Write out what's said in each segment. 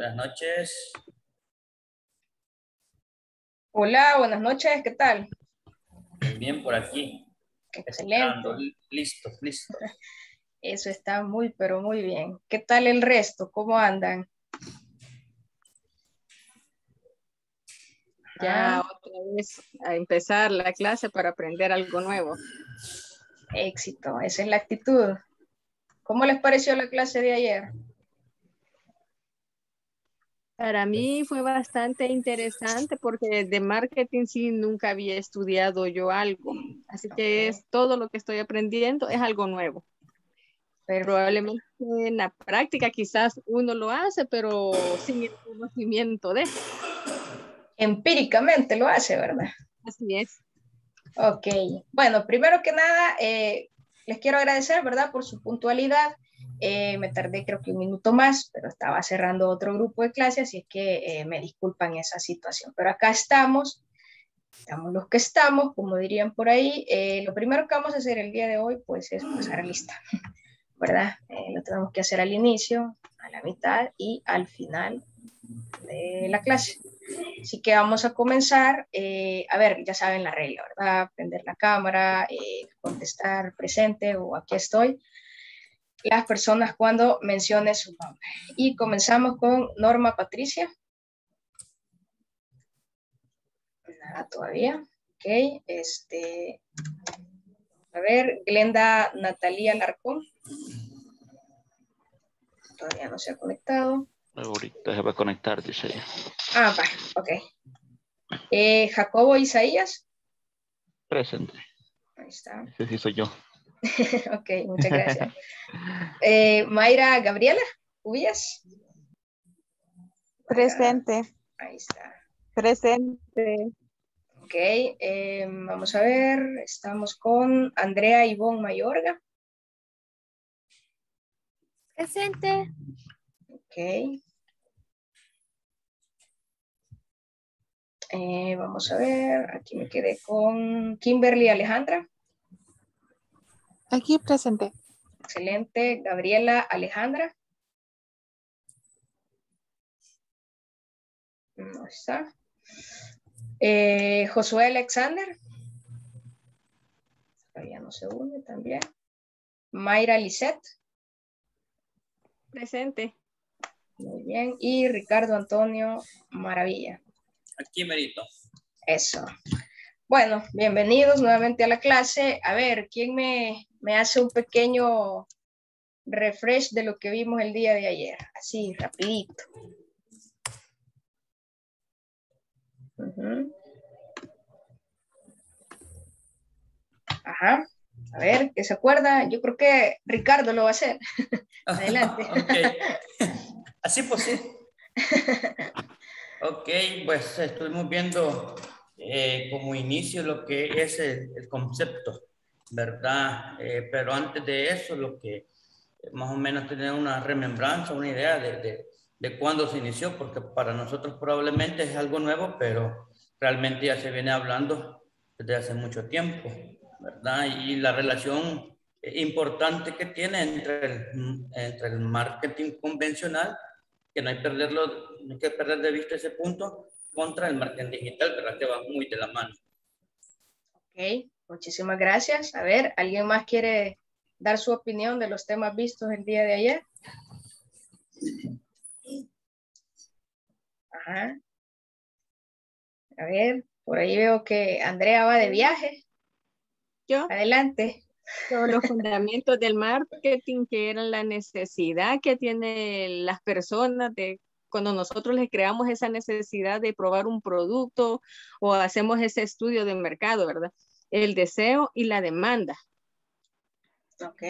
Buenas noches. Hola, buenas noches, ¿qué tal? Bien por aquí. Excelente. Esperando. Listos. Eso está muy, pero muy bien. ¿Qué tal el resto? ¿Cómo andan? Ya otra vez a empezar la clase para aprender algo nuevo. Éxito, esa es la actitud. ¿Cómo les pareció la clase de ayer? Para mí fue bastante interesante porque de marketing sí nunca había estudiado yo algo. Así que es todo lo que estoy aprendiendo es algo nuevo. Probablemente en la práctica quizás uno lo hace, pero sin el conocimiento de. Empíricamente lo hace, ¿verdad? Así es. Ok, bueno, primero que nada, les quiero agradecer, ¿verdad? Por su puntualidad. Me tardé creo que un minuto más, pero estaba cerrando otro grupo de clases, así es que me disculpan esa situación. Pero acá estamos los que estamos, como dirían por ahí. Lo primero que vamos a hacer el día de hoy, pues, es pasar lista, ¿verdad? Lo tenemos que hacer al inicio, a la mitad y al final de la clase. Así que vamos a comenzar. A ver, ya saben la regla, ¿verdad? Prender la cámara, contestar presente o aquí estoy. Las personas cuando mencione su nombre. Y comenzamos con Norma Patricia. Nada todavía. Ok, a ver, Glenda Natalia Larcón. Todavía no se ha conectado. Ahorita se va a conectar, dice ella. Ah, va, ok. Jacobo Isaías. Presente. Ahí está. Ese sí soy yo. Ok, muchas gracias. Mayra Gabriela Ubias. Presente. Ahí está. Presente. Ok, vamos a ver. Estamos con Andrea Ivonne Mayorga. Presente. Ok. Vamos a ver. Aquí me quedé con Kimberly Alejandra. Aquí presente. Excelente. Gabriela Alejandra. No está. Josué Alexander. Todavía no se une también. Mayra Lisette. Presente. Muy bien. Y Ricardo Antonio Maravilla. Aquí merito. Eso. Bueno, bienvenidos nuevamente a la clase. A ver, ¿quién me hace un pequeño refresh de lo que vimos el día de ayer? Así, rapidito. Ajá. A ver, ¿qué se acuerda? Yo creo que Ricardo lo va a hacer. Adelante. Ok. Así pues sí. Ok, pues estuvimos viendo como inicio lo que es el concepto, ¿verdad? Pero antes de eso, lo que más o menos tener una remembranza, una idea de cuándo se inició, porque para nosotros probablemente es algo nuevo, pero realmente ya se viene hablando desde hace mucho tiempo, ¿verdad? Y la relación importante que tiene entre el marketing convencional, que no hay que perder de vista ese punto, contra el marketing digital, ¿verdad? Que va muy de la mano. Ok, muchísimas gracias. A ver, ¿alguien más quiere dar su opinión de los temas vistos el día de ayer? Ajá. A ver, por ahí veo que Andrea va de viaje. Yo. Adelante. Los fundamentos del marketing, que eran la necesidad que tienen las personas de cuando nosotros les creamos esa necesidad de probar un producto o hacemos ese estudio de mercado, ¿verdad? El deseo y la demanda. Ok.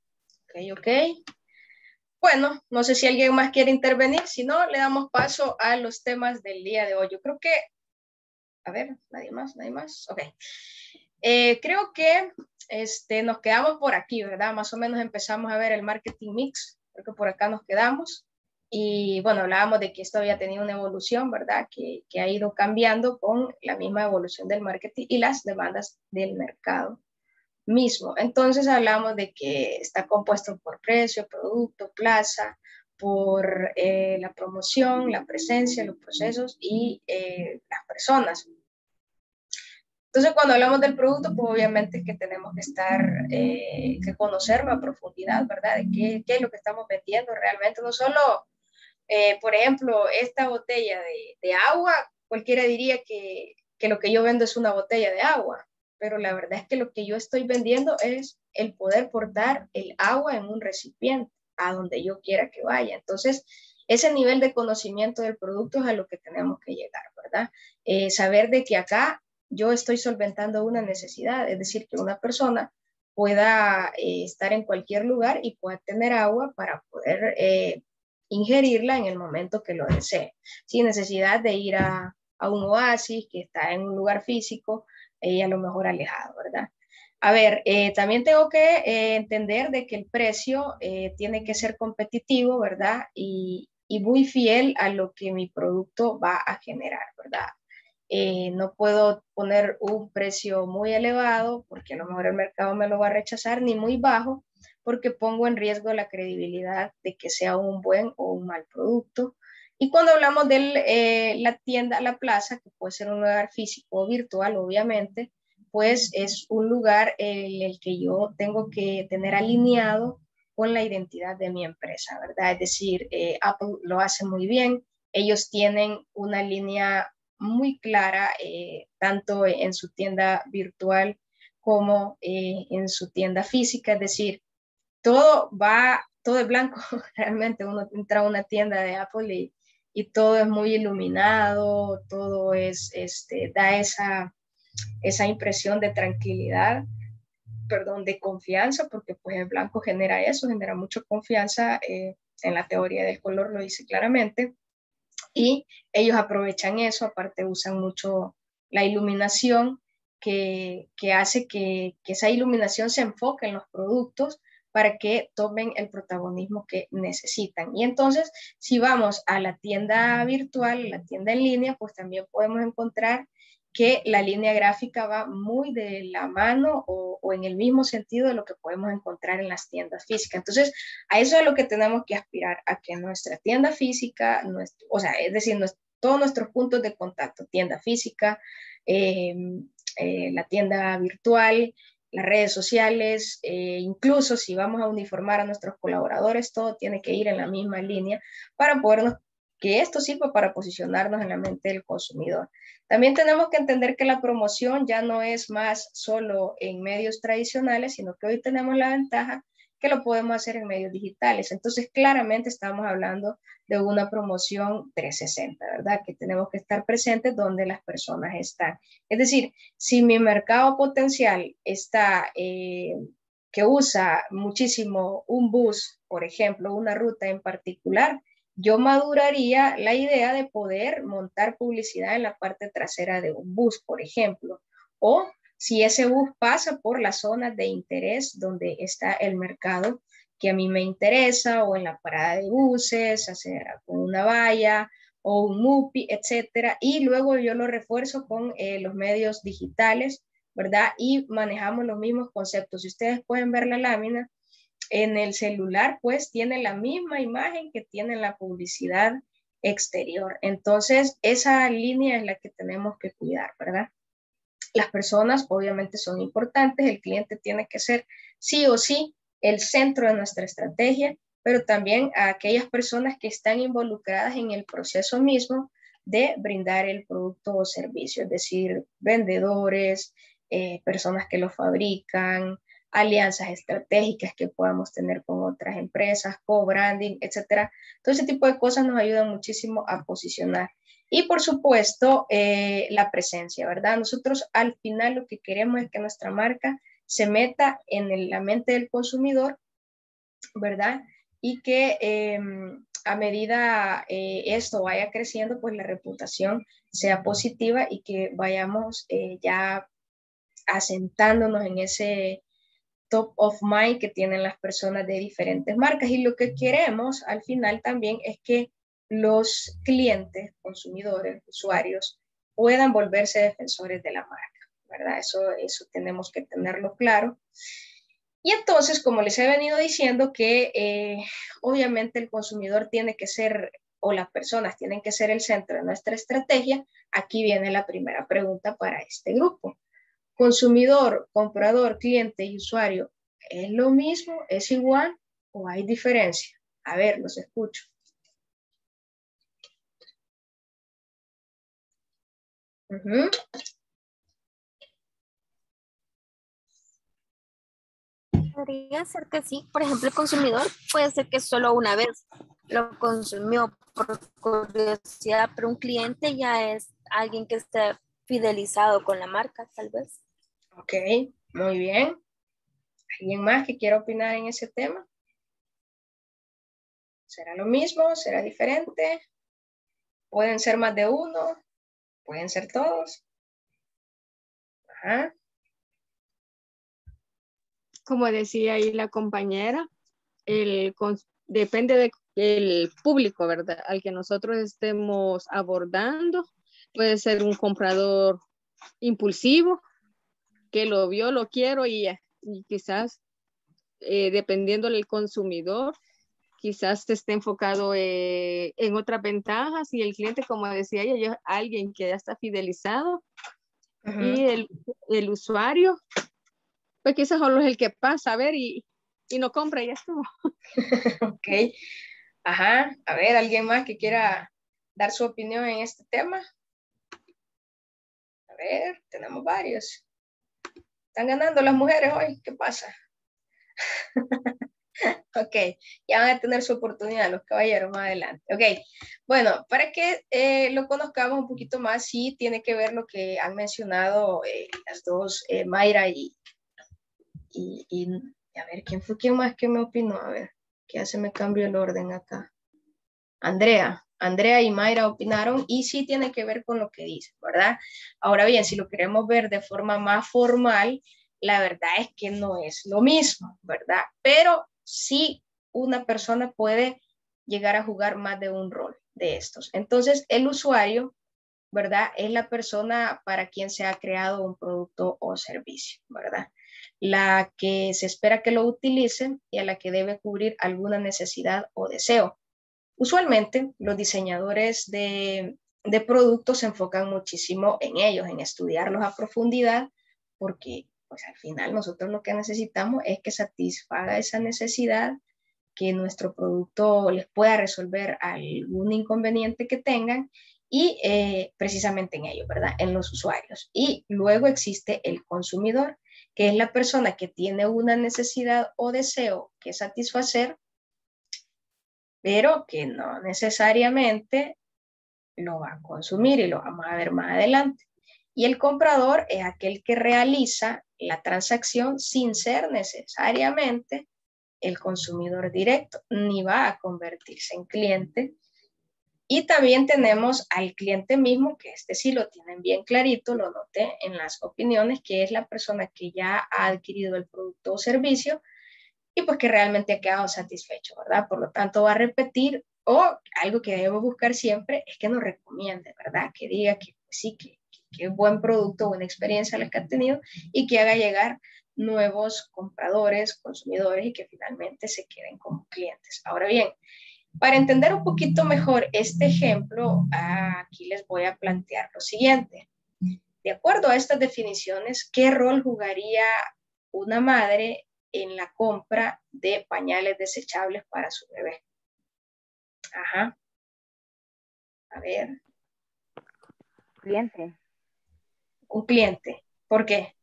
Bueno, no sé si alguien más quiere intervenir, si no, le damos paso a los temas del día de hoy. Yo creo que, a ver, nadie más. Ok. Creo que nos quedamos por aquí, ¿verdad? Más o menos empezamos a ver el marketing mix, creo que por acá nos quedamos. Y bueno, hablábamos de que esto había tenido una evolución, ¿verdad? Que ha ido cambiando con la misma evolución del marketing y las demandas del mercado mismo. Entonces hablamos de que está compuesto por precio, producto, plaza, por la promoción, la presencia, los procesos y las personas. Entonces, cuando hablamos del producto, pues obviamente es que tenemos que que conocerlo a profundidad, ¿verdad? De qué es lo que estamos vendiendo realmente. No solo, por ejemplo, esta botella de agua, cualquiera diría que lo que yo vendo es una botella de agua, pero la verdad es que lo que yo estoy vendiendo es el poder portar el agua en un recipiente a donde yo quiera que vaya. Entonces, ese nivel de conocimiento del producto es a lo que tenemos que llegar, ¿verdad? Saber de que acá yo estoy solventando una necesidad, es decir, que una persona pueda estar en cualquier lugar y pueda tener agua para poder ingerirla en el momento que lo desee, sin necesidad de ir a un oasis que está en un lugar físico y a lo mejor alejado, ¿verdad? A ver, también tengo que entender de que el precio tiene que ser competitivo, ¿verdad? Y muy fiel a lo que mi producto va a generar, ¿verdad? No puedo poner un precio muy elevado porque a lo mejor el mercado me lo va a rechazar, ni muy bajo porque pongo en riesgo la credibilidad de que sea un buen o un mal producto. Y cuando hablamos de la tienda, la plaza, que puede ser un lugar físico o virtual, obviamente, pues es un lugar en el que yo tengo que tener alineado con la identidad de mi empresa, ¿verdad? Es decir, Apple lo hace muy bien, ellos tienen una línea muy clara, tanto en su tienda virtual como en su tienda física, es decir, todo es blanco, realmente uno entra a una tienda de Apple y todo es muy iluminado, todo da esa impresión de tranquilidad, perdón, de confianza, porque pues el blanco genera eso, genera mucha confianza, en la teoría del color lo dice claramente, y ellos aprovechan eso, aparte usan mucho la iluminación que hace que esa iluminación se enfoque en los productos para que tomen el protagonismo que necesitan. Y entonces, si vamos a la tienda virtual, la tienda en línea, pues también podemos encontrar que la línea gráfica va muy de la mano o en el mismo sentido de lo que podemos encontrar en las tiendas físicas. Entonces, a eso es lo que tenemos que aspirar, a que nuestra tienda física, o sea, es decir, todos nuestros puntos de contacto, tienda física, la tienda virtual, las redes sociales, incluso si vamos a uniformar a nuestros colaboradores, todo tiene que ir en la misma línea para podernos, que esto sirva para posicionarnos en la mente del consumidor. También tenemos que entender que la promoción ya no es más solo en medios tradicionales, sino que hoy tenemos la ventaja que lo podemos hacer en medios digitales. Entonces, claramente estamos hablando de una promoción 360, ¿verdad? Que tenemos que estar presentes donde las personas están. Es decir, si mi mercado potencial está, que usa muchísimo un bus, por ejemplo, una ruta en particular, yo maduraría la idea de poder montar publicidad en la parte trasera de un bus, por ejemplo, o si ese bus pasa por las zonas de interés donde está el mercado que a mí me interesa, o en la parada de buses, hacer con una valla o un MUPI, etcétera, y luego yo lo refuerzo con los medios digitales, ¿verdad? Y manejamos los mismos conceptos. Si ustedes pueden ver la lámina, en el celular pues tiene la misma imagen que tiene la publicidad exterior. Entonces, esa línea es la que tenemos que cuidar, ¿verdad? Las personas obviamente son importantes, el cliente tiene que ser sí o sí el centro de nuestra estrategia, pero también a aquellas personas que están involucradas en el proceso mismo de brindar el producto o servicio, es decir, vendedores, personas que lo fabrican, alianzas estratégicas que podamos tener con otras empresas, co-branding, etcétera. Todo ese tipo de cosas nos ayudan muchísimo a posicionar. Y por supuesto, la presencia, ¿verdad? Nosotros al final lo que queremos es que nuestra marca se meta en la mente del consumidor, ¿verdad? Y que a medida esto vaya creciendo, pues la reputación sea positiva y que vayamos ya asentándonos en ese top of mind que tienen las personas de diferentes marcas. Y lo que queremos al final también es que los clientes, consumidores, usuarios, puedan volverse defensores de la marca, ¿verdad? Eso tenemos que tenerlo claro. Y entonces, como les he venido diciendo que obviamente el consumidor tiene que ser, o las personas tienen que ser el centro de nuestra estrategia, aquí viene la primera pregunta para este grupo. Consumidor, comprador, cliente y usuario, ¿es lo mismo? ¿Es igual? ¿O hay diferencia? A ver, los escucho. Uh-huh. Podría ser que sí. Por ejemplo, el consumidor puede ser que solo una vez lo consumió por curiosidad, pero un cliente ya es alguien que esté fidelizado con la marca, tal vez. Ok, muy bien. ¿Alguien más que quiera opinar en ese tema? ¿Será lo mismo? ¿Será diferente? ¿Pueden ser más de uno? ¿Pueden ser todos? Ajá. Como decía ahí la compañera, depende del público, ¿verdad? Al que nosotros estemos abordando. Puede ser un comprador impulsivo que lo vio, lo quiero y quizás dependiendo del consumidor, quizás esté enfocado en otras ventajas y el cliente, como decía ella, es alguien que ya está fidelizado. Uh-huh. Y el usuario, pues quizás solo es el que pasa a ver y no compra y ya estuvo. Ok. Ajá. A ver, ¿alguien más que quiera dar su opinión en este tema? A ver, tenemos varios. ¿Están ganando las mujeres hoy? ¿Qué pasa? Ok, ya van a tener su oportunidad los caballeros más adelante. Ok, bueno, para que lo conozcamos un poquito más, sí tiene que ver lo que han mencionado las dos, Mayra y a ver, ¿quién más que me opinó? A ver, que ya se me cambió el orden acá. Andrea y Mayra opinaron y sí tiene que ver con lo que dicen, ¿verdad? Ahora bien, si lo queremos ver de forma más formal, la verdad es que no es lo mismo, ¿verdad? Pero sí una persona puede llegar a jugar más de un rol de estos. Entonces, el usuario, ¿verdad? Es la persona para quien se ha creado un producto o servicio, ¿verdad? La que se espera que lo utilice y a la que debe cubrir alguna necesidad o deseo. Usualmente, los diseñadores de productos se enfocan muchísimo en ellos, en estudiarlos a profundidad, porque pues al final nosotros lo que necesitamos es que satisfaga esa necesidad, que nuestro producto les pueda resolver algún inconveniente que tengan y precisamente en ello, ¿verdad? En los usuarios. Y luego existe el consumidor, que es la persona que tiene una necesidad o deseo que satisfacer, pero que no necesariamente lo va a consumir y lo vamos a ver más adelante. Y el comprador es aquel que realiza la transacción sin ser necesariamente el consumidor directo, ni va a convertirse en cliente. Y también tenemos al cliente mismo, que este sí lo tienen bien clarito, lo noté en las opiniones, que es la persona que ya ha adquirido el producto o servicio y pues que realmente ha quedado satisfecho, ¿verdad? Por lo tanto va a repetir, o algo que debemos buscar siempre es que nos recomiende, ¿verdad? Que diga que sí, que es buen producto, buena experiencia la que ha tenido y que haga llegar nuevos compradores, consumidores y que finalmente se queden como clientes. Ahora bien, para entender un poquito mejor este ejemplo, aquí les voy a plantear lo siguiente. De acuerdo a estas definiciones, ¿qué rol jugaría una madre en la compra de pañales desechables para su bebé? Ajá. A ver. Cliente, Un cliente. ¿Por qué?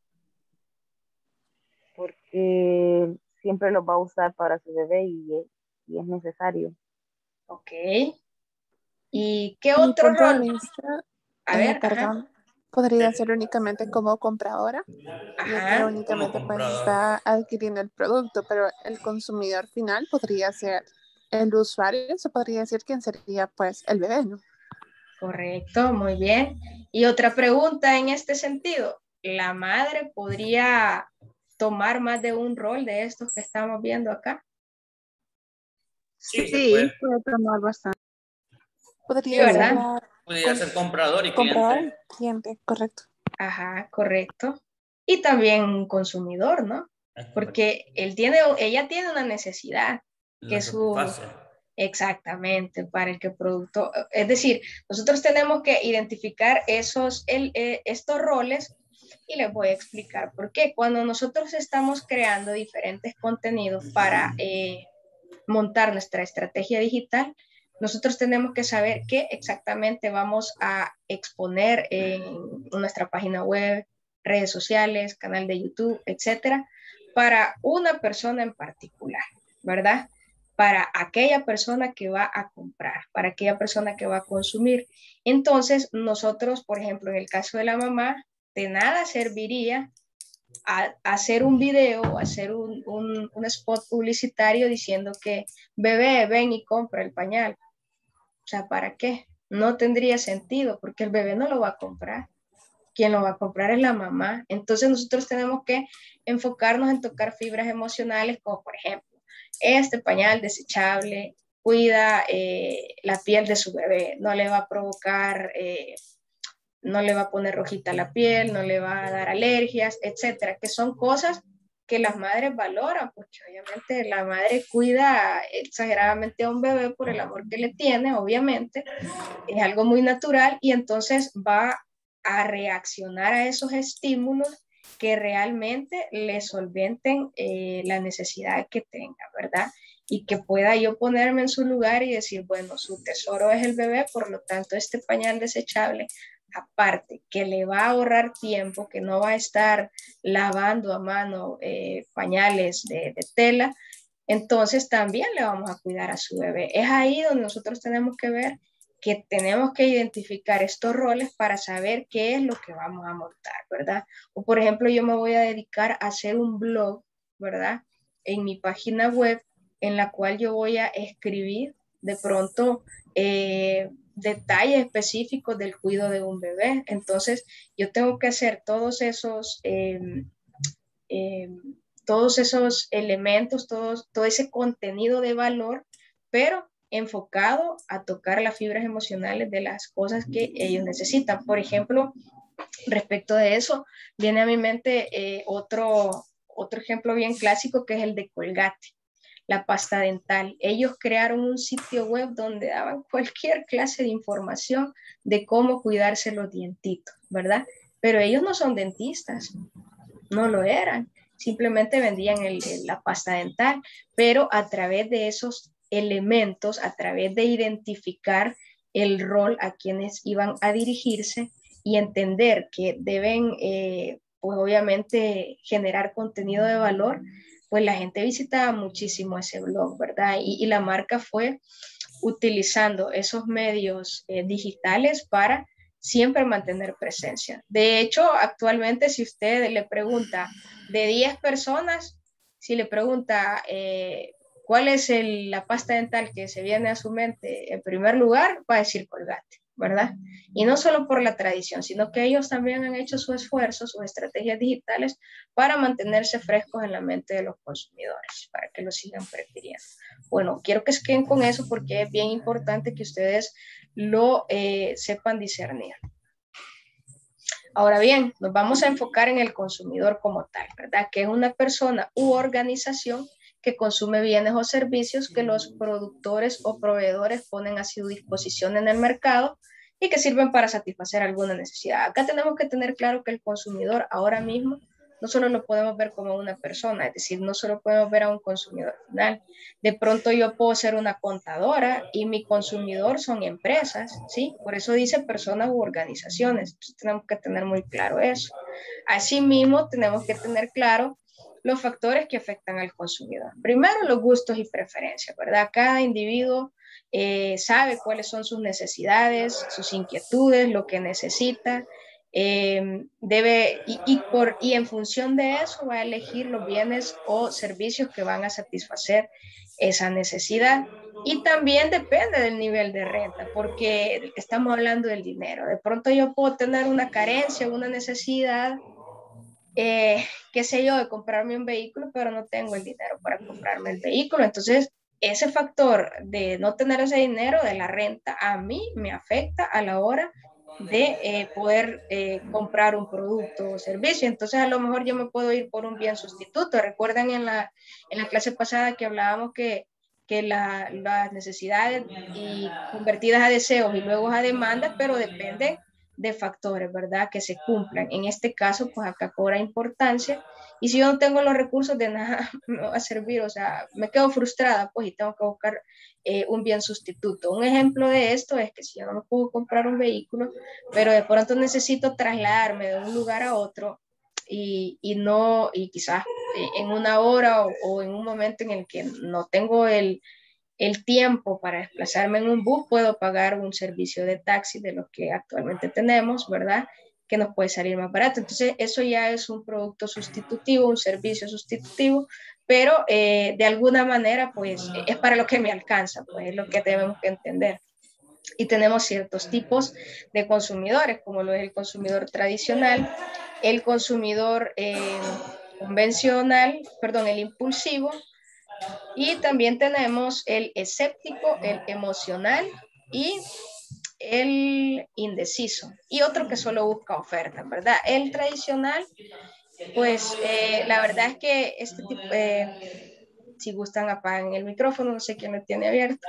porque siempre los va a usar para su bebé y es necesario. Ok. ¿Y qué Mi otro punto de rol? vista, A ver, ajá. perdón, podría ser únicamente como compradora, ya que Ajá. Como únicamente pues comprador. está adquiriendo el producto, pero el consumidor final podría ser el usuario, se podría decir quién sería pues el bebé, ¿no? Correcto, muy bien. Y otra pregunta en este sentido. ¿La madre podría tomar más de un rol de estos que estamos viendo acá? Sí, se Sí, puede. puede tomar bastante. Sí, Podría ser ¿verdad? la Podría ser comprador y compradora cliente. y cliente, correcto. Ajá, correcto. Y también un consumidor, ¿no? porque ella tiene una necesidad que es su... Exactamente, para el que el producto, es decir, nosotros tenemos que identificar estos roles y les voy a explicar por qué. Cuando nosotros estamos creando diferentes contenidos para montar nuestra estrategia digital, nosotros tenemos que saber qué exactamente vamos a exponer en nuestra página web, redes sociales, canal de YouTube, etcétera, para una persona en particular, ¿verdad? Para aquella persona que va a comprar, para aquella persona que va a consumir. Entonces, nosotros, por ejemplo, en el caso de la mamá, de nada serviría hacer un video, hacer un spot publicitario diciendo que bebé, ven y compra el pañal. O sea, ¿para qué? No tendría sentido porque el bebé no lo va a comprar. Quien lo va a comprar es la mamá. Entonces nosotros tenemos que enfocarnos en tocar fibras emocionales, como por ejemplo, este pañal desechable cuida la piel de su bebé, no le va a provocar, no le va a poner rojita la piel, no le va a dar alergias, etcétera, que son cosas que las madres valoran, porque obviamente la madre cuida exageradamente a un bebé por el amor que le tiene, obviamente, es algo muy natural y entonces va a reaccionar a esos estímulos que realmente le solventen la necesidad que tenga, ¿verdad? Y que pueda yo ponerme en su lugar y decir, bueno, su tesoro es el bebé, por lo tanto, este pañal desechable, aparte que le va a ahorrar tiempo, que no va a estar lavando a mano pañales de tela, entonces también le vamos a cuidar a su bebé. Es ahí donde nosotros tenemos que ver que tenemos que identificar estos roles para saber qué es lo que vamos a montar, ¿verdad? O por ejemplo, yo me voy a dedicar a hacer un blog, ¿verdad? En mi página web, en la cual yo voy a escribir de pronto detalles específicos del cuidado de un bebé. Entonces, yo tengo que hacer todos esos elementos, todo ese contenido de valor, pero enfocado a tocar las fibras emocionales de las cosas que ellos necesitan. Por ejemplo, respecto de eso, viene a mi mente otro ejemplo bien clásico que es el de Colgate, la pasta dental. Ellos crearon un sitio web donde daban cualquier clase de información de cómo cuidarse los dientitos, ¿verdad? Pero ellos no son dentistas, no lo eran, simplemente vendían la pasta dental, pero a través de esos elementos, a través de identificar el rol a quienes iban a dirigirse y entender que deben, pues obviamente, generar contenido de valor, pues la gente visitaba muchísimo ese blog, ¿verdad? Y la marca fue utilizando esos medios digitales para siempre mantener presencia. De hecho, actualmente, si usted le pregunta de 10 personas, si le pregunta cuál es la pasta dental que se viene a su mente en primer lugar, va a decir Colgate, ¿verdad? Y no solo por la tradición, sino que ellos también han hecho su esfuerzo, sus estrategias digitales para mantenerse frescos en la mente de los consumidores, para que los sigan prefiriendo. Bueno, quiero que se queden con eso porque es bien importante que ustedes lo sepan discernir. Ahora bien, nos vamos a enfocar en el consumidor como tal, ¿verdad? Que es una persona u organización que consume bienes o servicios que los productores o proveedores ponen a su disposición en el mercado y que sirven para satisfacer alguna necesidad. Acá tenemos que tener claro que el consumidor ahora mismo no solo lo podemos ver como una persona, es decir, no solo podemos ver a un consumidor final. De pronto yo puedo ser una contadora y mi consumidor son empresas, ¿sí? Por eso dice personas u organizaciones. Entonces tenemos que tener muy claro eso. Asimismo, tenemos que tener claro los factores que afectan al consumidor. Primero, los gustos y preferencias, ¿verdad? Cada individuo sabe cuáles son sus necesidades, sus inquietudes, lo que necesita. Y en función de eso va a elegir los bienes o servicios que van a satisfacer esa necesidad. Y también depende del nivel de renta, porque estamos hablando del dinero. De pronto yo puedo tener una carencia, una necesidad, qué sé yo, de comprarme un vehículo, pero no tengo el dinero para comprarme el vehículo. Entonces, ese factor de no tener ese dinero de la renta a mí me afecta a la hora de poder comprar un producto o servicio. Entonces a lo mejor yo me puedo ir por un bien sustituto. Recuerdan en la clase pasada que hablábamos que las necesidades y convertidas a deseos y luego a demandas, pero dependen de factores, ¿verdad? Que se cumplan. En este caso, pues acá cobra importancia. Y si yo no tengo los recursos, de nada me va a servir. O sea, me quedo frustrada, pues, y tengo que buscar un bien sustituto. Un ejemplo de esto es que si yo no me puedo comprar un vehículo, pero de pronto necesito trasladarme de un lugar a otro y quizás en una hora o en un momento en el que no tengo el tiempo para desplazarme en un bus, puedo pagar un servicio de taxi de los que actualmente tenemos, ¿verdad? Que nos puede salir más barato. Entonces, eso ya es un producto sustitutivo, un servicio sustitutivo, pero de alguna manera, pues, es para lo que me alcanza, pues, es lo que tenemos que entender. Y tenemos ciertos tipos de consumidores, como lo es el consumidor tradicional, el consumidor convencional, perdón, el impulsivo, y también tenemos el escéptico, el emocional y el indeciso. Y otro que solo busca ofertas, ¿verdad? El tradicional, pues la verdad es que este tipo, si gustan apaguen el micrófono, no sé quién lo tiene abierto.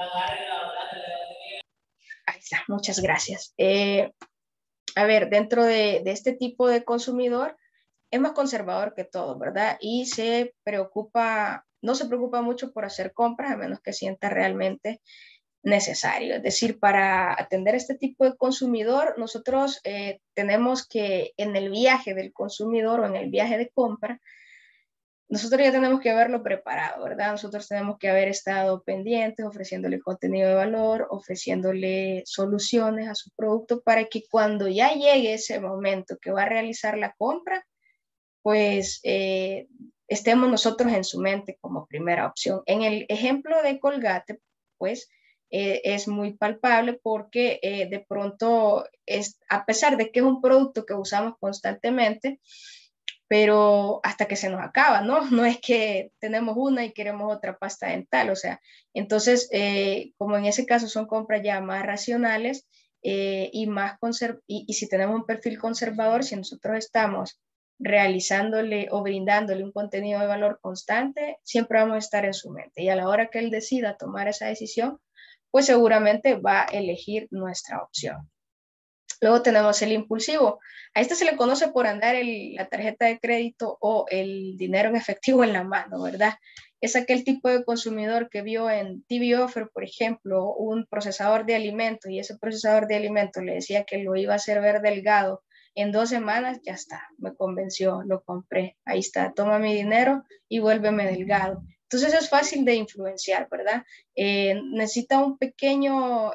Ahí está, muchas gracias. A ver, dentro de este tipo de consumidor, es más conservador que todo, ¿verdad? Y no se preocupa mucho por hacer compras a menos que sienta realmente necesario. Es decir, para atender este tipo de consumidor, nosotros tenemos que en el viaje del consumidor o en el viaje de compra, nosotros ya tenemos que haberlo preparado, ¿verdad? Nosotros tenemos que haber estado pendientes, ofreciéndole contenido de valor, ofreciéndole soluciones a su producto para que cuando ya llegue ese momento que va a realizar la compra, pues estemos nosotros en su mente como primera opción. En el ejemplo de Colgate, pues es muy palpable porque de pronto, a pesar de que es un producto que usamos constantemente, pero hasta que se nos acaba, ¿no? No es que tenemos una y queremos otra pasta dental, o sea, entonces, como en ese caso son compras ya más racionales y si tenemos un perfil conservador, si nosotros estamos realizándole o brindándole un contenido de valor constante, siempre vamos a estar en su mente. Y a la hora que él decida tomar esa decisión, pues seguramente va a elegir nuestra opción. Luego tenemos el impulsivo. A este se le conoce por andar la tarjeta de crédito o el dinero en efectivo en la mano, ¿verdad? Es aquel tipo de consumidor que vio en TV Offer, por ejemplo, un procesador de alimentos y ese procesador de alimentos le decía que lo iba a hacer ver delgado en 2 semanas, ya está, me convenció, lo compré, ahí está, toma mi dinero y vuélveme delgado. Entonces es fácil de influenciar, ¿verdad? Necesita un pequeño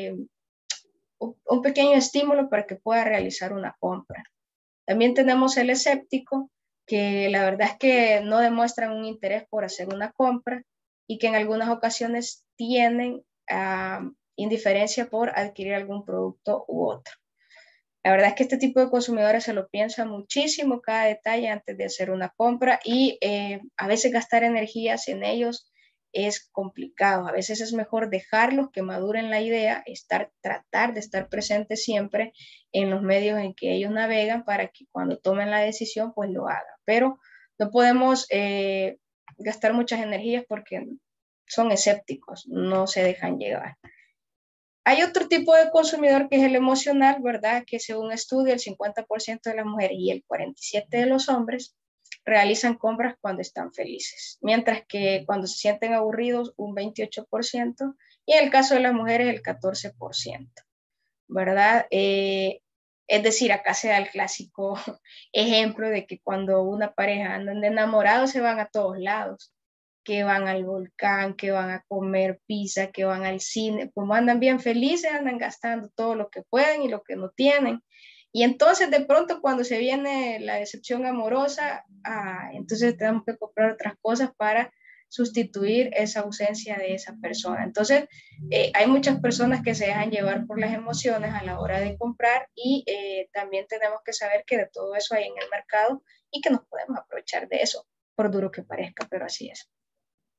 estímulo para que pueda realizar una compra. También tenemos el escéptico, que la verdad es que no demuestran un interés por hacer una compra y que en algunas ocasiones tienen indiferencia por adquirir algún producto u otro. La verdad es que este tipo de consumidores se lo piensa muchísimo cada detalle antes de hacer una compra y a veces gastar energías en ellos es complicado. A veces es mejor dejarlos que maduren la idea, tratar de estar presente siempre en los medios en que ellos navegan para que cuando tomen la decisión pues lo hagan. Pero no podemos gastar muchas energías porque son escépticos, no se dejan llevar. Hay otro tipo de consumidor que es el emocional, ¿verdad? Que según estudio, el 50% de las mujeres y el 47% de los hombres realizan compras cuando están felices, mientras que cuando se sienten aburridos, un 28%, y en el caso de las mujeres, el 14%, ¿verdad? Es decir, acá se da el clásico ejemplo de que cuando una pareja andan de enamorados se van a todos lados, que van al volcán, que van a comer pizza, que van al cine, como andan bien felices, andan gastando todo lo que pueden y lo que no tienen. Y entonces de pronto cuando se viene la decepción amorosa, entonces tenemos que comprar otras cosas para sustituir esa ausencia de esa persona. Entonces, hay muchas personas que se dejan llevar por las emociones a la hora de comprar y también tenemos que saber que de todo eso hay en el mercado y que nos podemos aprovechar de eso, por duro que parezca, pero así es.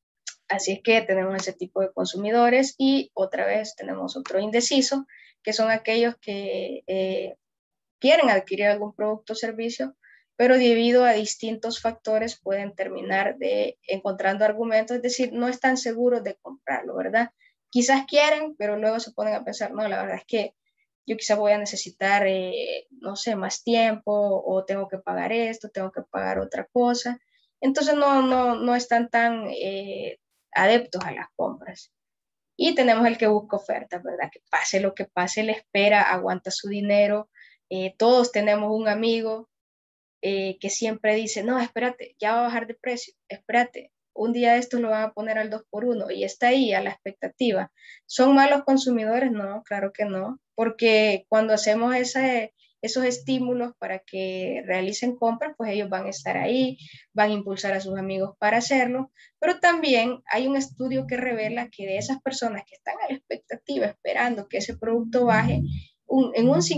Así es que tenemos ese tipo de consumidores y otra vez tenemos otro indeciso, que son aquellos que quieren adquirir algún producto o servicio, pero debido a distintos factores pueden terminar encontrando argumentos, es decir, no están seguros de comprarlo, ¿verdad? Quizás quieren, pero luego se ponen a pensar, no, la verdad es que yo quizás voy a necesitar, no sé, más tiempo o tengo que pagar esto, tengo que pagar otra cosa. Entonces no están tan adeptos a las compras. Y tenemos el que busca ofertas, ¿verdad? Que pase lo que pase, le espera, aguanta su dinero. Todos tenemos un amigo que siempre dice, no, espérate, ya va a bajar de precio, espérate, un día esto lo van a poner al 2x1 y está ahí a la expectativa. ¿Son malos consumidores? No, claro que no, porque cuando hacemos esos estímulos para que realicen compras, pues ellos van a estar ahí, van a impulsar a sus amigos para hacerlo, pero también hay un estudio que revela que de esas personas que están a la expectativa esperando que ese producto baje, en un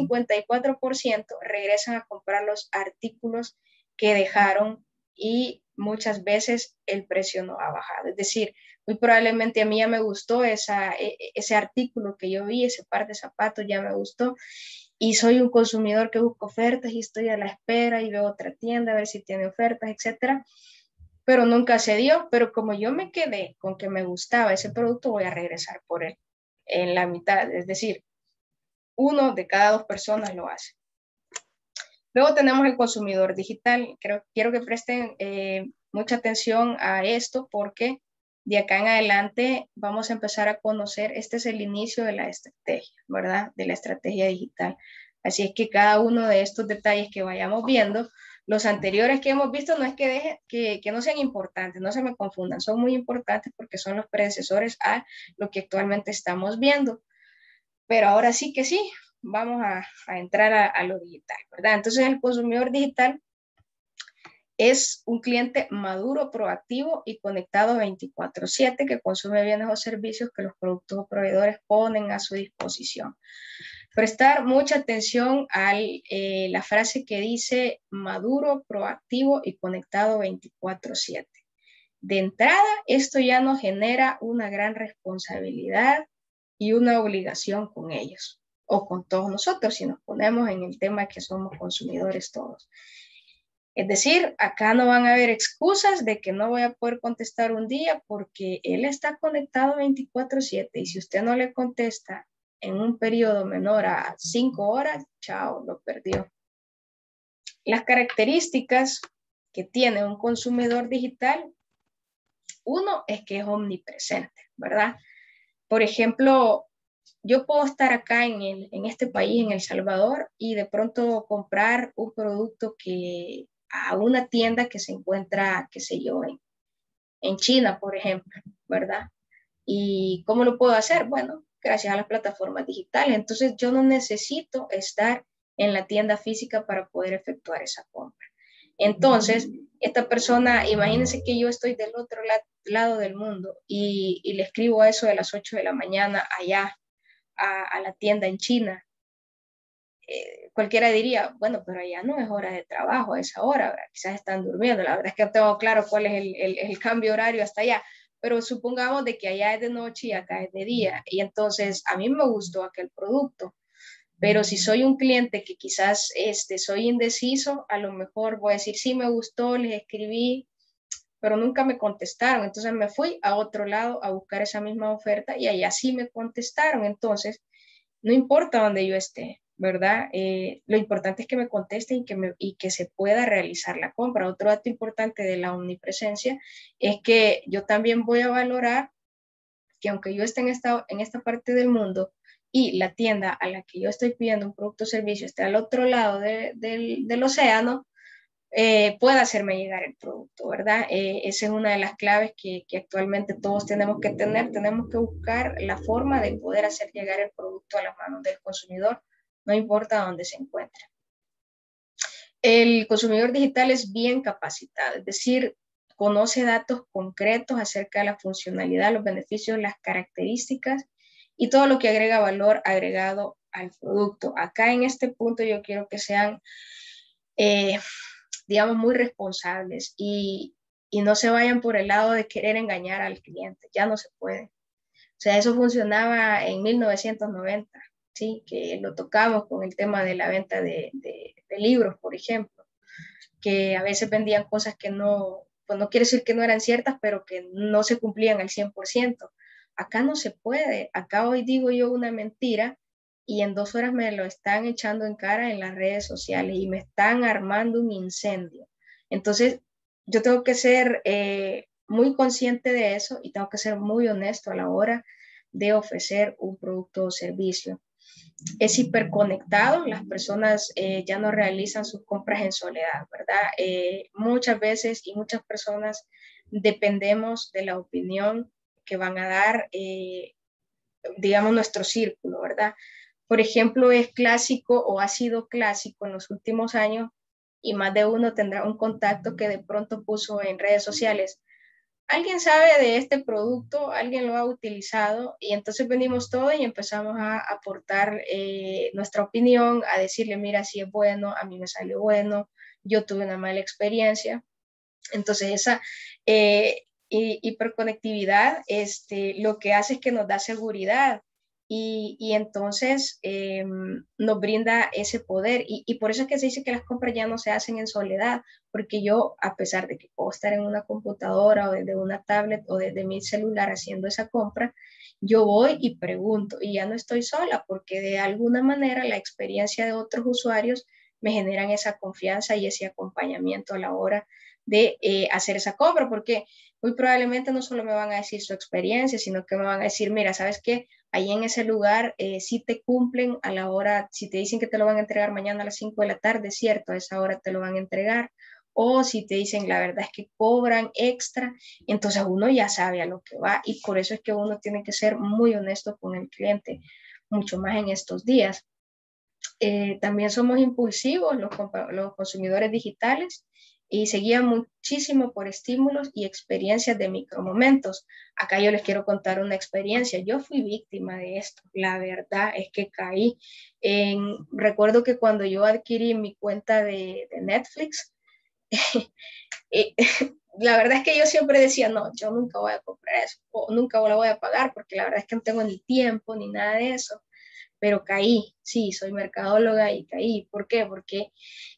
54% regresan a comprar los artículos que dejaron y muchas veces el precio no ha bajado. Es decir, muy probablemente a mí ya me gustó ese artículo que yo vi, ese par de zapatos ya me gustó y soy un consumidor que busca ofertas y estoy a la espera y veo otra tienda a ver si tiene ofertas, etcétera. Pero nunca se dio, pero como yo me quedé con que me gustaba ese producto, voy a regresar por él en la mitad, es decir, 1 de cada 2 personas lo hace. Luego tenemos el consumidor digital. Quiero que presten mucha atención a esto porque de acá en adelante vamos a empezar a conocer, este es el inicio de la estrategia, ¿verdad? De la estrategia digital. Así es que cada uno de estos detalles que vayamos viendo, los anteriores que hemos visto no es que no sean importantes, no se me confundan, son muy importantes porque son los predecesores a lo que actualmente estamos viendo. Pero ahora sí que sí, vamos a entrar a lo digital, ¿verdad? Entonces el consumidor digital es un cliente maduro, proactivo y conectado 24/7 que consume bienes o servicios que los productos o proveedores ponen a su disposición. Prestar mucha atención a la frase que dice maduro, proactivo y conectado 24/7. De entrada, esto ya nos genera una gran responsabilidad y una obligación con ellos o con todos nosotros si nos ponemos en el tema que somos consumidores todos. Es decir, acá no van a haber excusas de que no voy a poder contestar un día porque él está conectado 24/7 y si usted no le contesta en un periodo menor a 5 horas, chao, lo perdió. Las características que tiene un consumidor digital, uno es que es omnipresente, ¿verdad? Por ejemplo, yo puedo estar acá en este país, en El Salvador, y de pronto comprar un producto a una tienda que se encuentra, qué sé yo, en China, por ejemplo, ¿verdad? ¿Y cómo lo puedo hacer? Bueno, gracias a las plataformas digitales. Entonces, yo no necesito estar en la tienda física para poder efectuar esa compra. Entonces, esta persona, imagínense que yo estoy del otro lado del mundo y le escribo eso de las 8 de la mañana allá a la tienda en China. Cualquiera diría, bueno, pero allá no es hora de trabajo a esa hora, ¿verdad? Quizás están durmiendo. La verdad es que no tengo claro cuál es el cambio horario hasta allá, pero supongamos de que allá es de noche y acá es de día. Y entonces a mí me gustó aquel producto, pero si soy un cliente que quizás soy indeciso, a lo mejor voy a decir, sí me gustó, les escribí, pero nunca me contestaron. Entonces me fui a otro lado a buscar esa misma oferta y allá sí me contestaron. Entonces, no importa donde yo esté, ¿verdad? Lo importante es que me contesten y que se pueda realizar la compra. Otro dato importante de la omnipresencia es que yo también voy a valorar que aunque yo esté en esta parte del mundo y la tienda a la que yo estoy pidiendo un producto o servicio esté al otro lado del océano, pueda hacerme llegar el producto, ¿verdad? Esa es una de las claves que actualmente todos tenemos que tener. Tenemos que buscar la forma de poder hacer llegar el producto a las manos del consumidor, no importa dónde se encuentre. El consumidor digital es bien capacitado, es decir, conoce datos concretos acerca de la funcionalidad, los beneficios, las características y todo lo que agrega valor agregado al producto. Acá en este punto yo quiero que sean digamos, muy responsables y y no se vayan por el lado de querer engañar al cliente, ya no se puede. O sea, eso funcionaba en 1990, ¿sí? Que lo tocamos con el tema de la venta de libros, por ejemplo, que a veces vendían cosas que no, pues no quiere decir que no eran ciertas, pero que no se cumplían al 100%. Acá no se puede, acá hoy digo yo una mentira y en 2 horas me lo están echando en cara en las redes sociales y me están armando un incendio. Entonces, yo tengo que ser muy consciente de eso y tengo que ser muy honesto a la hora de ofrecer un producto o servicio. Es hiperconectado, las personas ya no realizan sus compras en soledad, ¿verdad? Muchas veces y muchas personas dependemos de la opinión que van a dar, digamos, nuestro círculo, ¿verdad? Por ejemplo, es clásico o ha sido clásico en los últimos años y más de uno tendrá un contacto que de pronto puso en redes sociales. Alguien sabe de este producto, alguien lo ha utilizado y entonces venimos todos y empezamos a aportar nuestra opinión, a decirle, mira, si es bueno, a mí me salió bueno, yo tuve una mala experiencia. Entonces esa hiperconectividad lo que hace es que nos da seguridad y entonces nos brinda ese poder y por eso es que se dice que las compras ya no se hacen en soledad, porque yo, a pesar de que puedo estar en una computadora o desde una tablet o desde mi celular haciendo esa compra, yo voy y pregunto y ya no estoy sola porque de alguna manera la experiencia de otros usuarios me generan esa confianza y ese acompañamiento a la hora de hacer esa compra, porque muy probablemente no solo me van a decir su experiencia, sino que me van a decir, mira, ¿sabes qué? Ahí en ese lugar sí te cumplen a la hora, si te dicen que te lo van a entregar mañana a las 5 de la tarde, cierto, a esa hora te lo van a entregar, o si te dicen la verdad es que cobran extra, entonces uno ya sabe a lo que va y por eso es que uno tiene que ser muy honesto con el cliente, mucho más en estos días. También somos impulsivos los consumidores digitales y se guían muchísimo por estímulos y experiencias de micromomentos. Acá yo les quiero contar una experiencia. Yo fui víctima de esto. La verdad es que caí. Recuerdo que cuando yo adquirí mi cuenta de Netflix, la verdad es que yo siempre decía, no, yo nunca voy a comprar eso o nunca la voy a pagar porque la verdad es que no tengo ni tiempo ni nada de eso. Pero caí, sí, soy mercadóloga y caí. ¿Por qué? Porque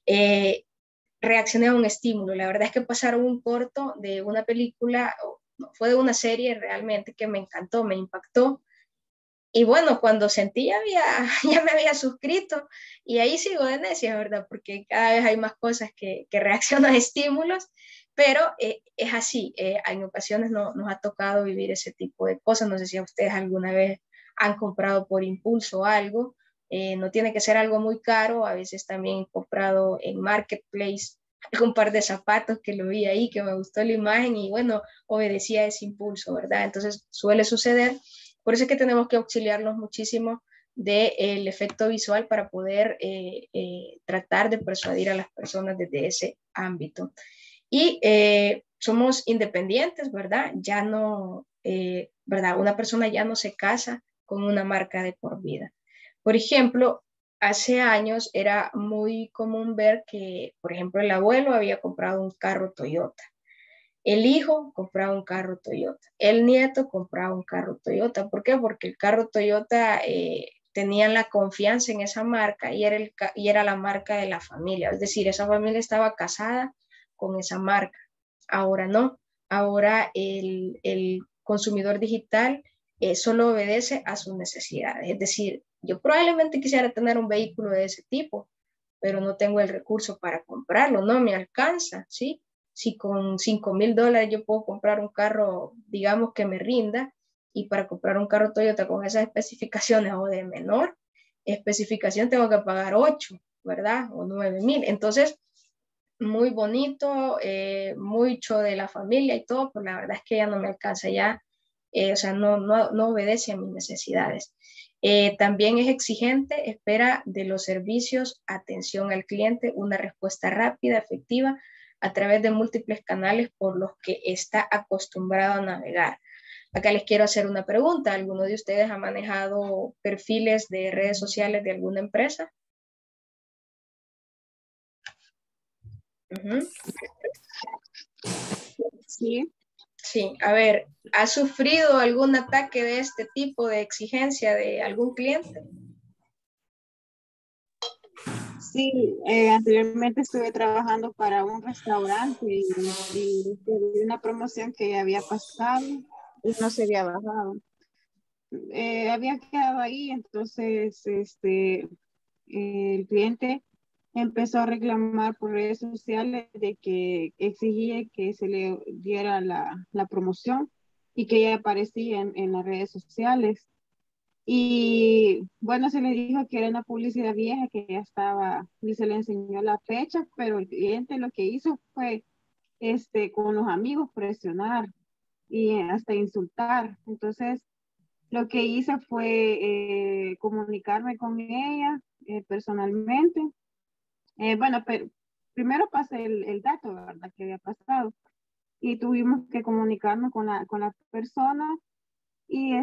reaccioné a un estímulo. La verdad es que pasaron un corto de una película, no, fue de una serie realmente que me encantó, me impactó. Y bueno, cuando sentí ya me había suscrito y ahí sigo de necia, ¿verdad? Porque cada vez hay más cosas que reaccionan a estímulos, pero es así, en ocasiones no, nos ha tocado vivir ese tipo de cosas. No sé si a ustedes alguna vez han comprado por impulso algo, no tiene que ser algo muy caro, a veces también he comprado en Marketplace un par de zapatos que lo vi ahí, que me gustó la imagen y bueno, obedecía ese impulso, ¿verdad? Entonces suele suceder. Por eso es que tenemos que auxiliarnos muchísimo del efecto visual para poder tratar de persuadir a las personas desde ese ámbito. Y somos independientes, ¿verdad? Ya no, ¿verdad? Una persona ya no se casa con una marca de por vida. Por ejemplo, hace años era muy común ver que, por ejemplo, el abuelo había comprado un carro Toyota. El hijo compraba un carro Toyota, el nieto compraba un carro Toyota. ¿Por qué? Porque el carro Toyota tenían la confianza en esa marca y era la marca de la familia. Es decir, esa familia estaba casada con esa marca. Ahora no. Ahora el consumidor digital solo obedece a sus necesidades. Es decir, yo probablemente quisiera tener un vehículo de ese tipo, pero no tengo el recurso para comprarlo, no me alcanza, ¿sí? Si con $5,000 yo puedo comprar un carro, digamos que me rinda, y para comprar un carro Toyota con esas especificaciones o de menor especificación tengo que pagar 8, ¿verdad? O 9,000. Entonces, muy bonito, mucho de la familia y todo, pero la verdad es que ya no me alcanza, ya, o sea, no obedece a mis necesidades. También es exigente, espera de los servicios, atención al cliente, una respuesta rápida, efectiva, a través de múltiples canales por los que está acostumbrado a navegar. Acá les quiero hacer una pregunta. ¿Alguno de ustedes ha manejado perfiles de redes sociales de alguna empresa? Sí, Sí, a ver, ¿ha sufrido algún ataque de este tipo de exigencia de algún cliente? sí, anteriormente estuve trabajando para un restaurante y vi una promoción que había pasado y no se había bajado. Había quedado ahí, entonces el cliente empezó a reclamar por redes sociales de que exigía que se le diera la promoción y que ya aparecía en las redes sociales. Y bueno, se le dijo que era una publicidad vieja que ya estaba, y se le enseñó la fecha, pero el cliente lo que hizo fue con los amigos presionar y hasta insultar. Entonces, lo que hice fue comunicarme con ella personalmente. Bueno, pero primero pasé el dato, ¿verdad? Que había pasado. Y tuvimos que comunicarnos con la persona y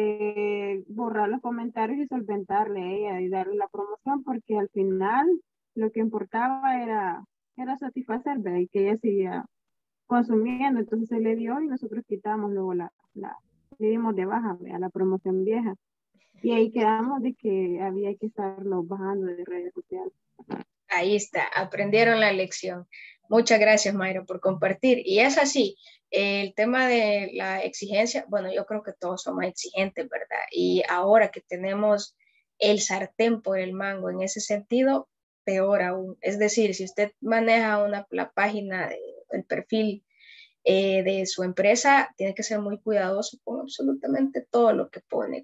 borrar los comentarios y solventarle a ella y darle la promoción, porque al final lo que importaba era satisfacer, ¿verdad? Y que ella seguía consumiendo. Entonces se le dio y nosotros quitamos luego le dimos de baja, ¿verdad? La promoción vieja. Y ahí quedamos de que había que estarlo bajando de redes sociales. Ahí está, aprendieron la lección. Muchas gracias, Mayra, por compartir. Y es así, el tema de la exigencia, bueno, yo creo que todos somos exigentes, ¿verdad? Y ahora que tenemos el sartén por el mango en ese sentido, peor aún. Es decir, si usted maneja la página, el perfil de su empresa, tiene que ser muy cuidadoso con absolutamente todo lo que pone,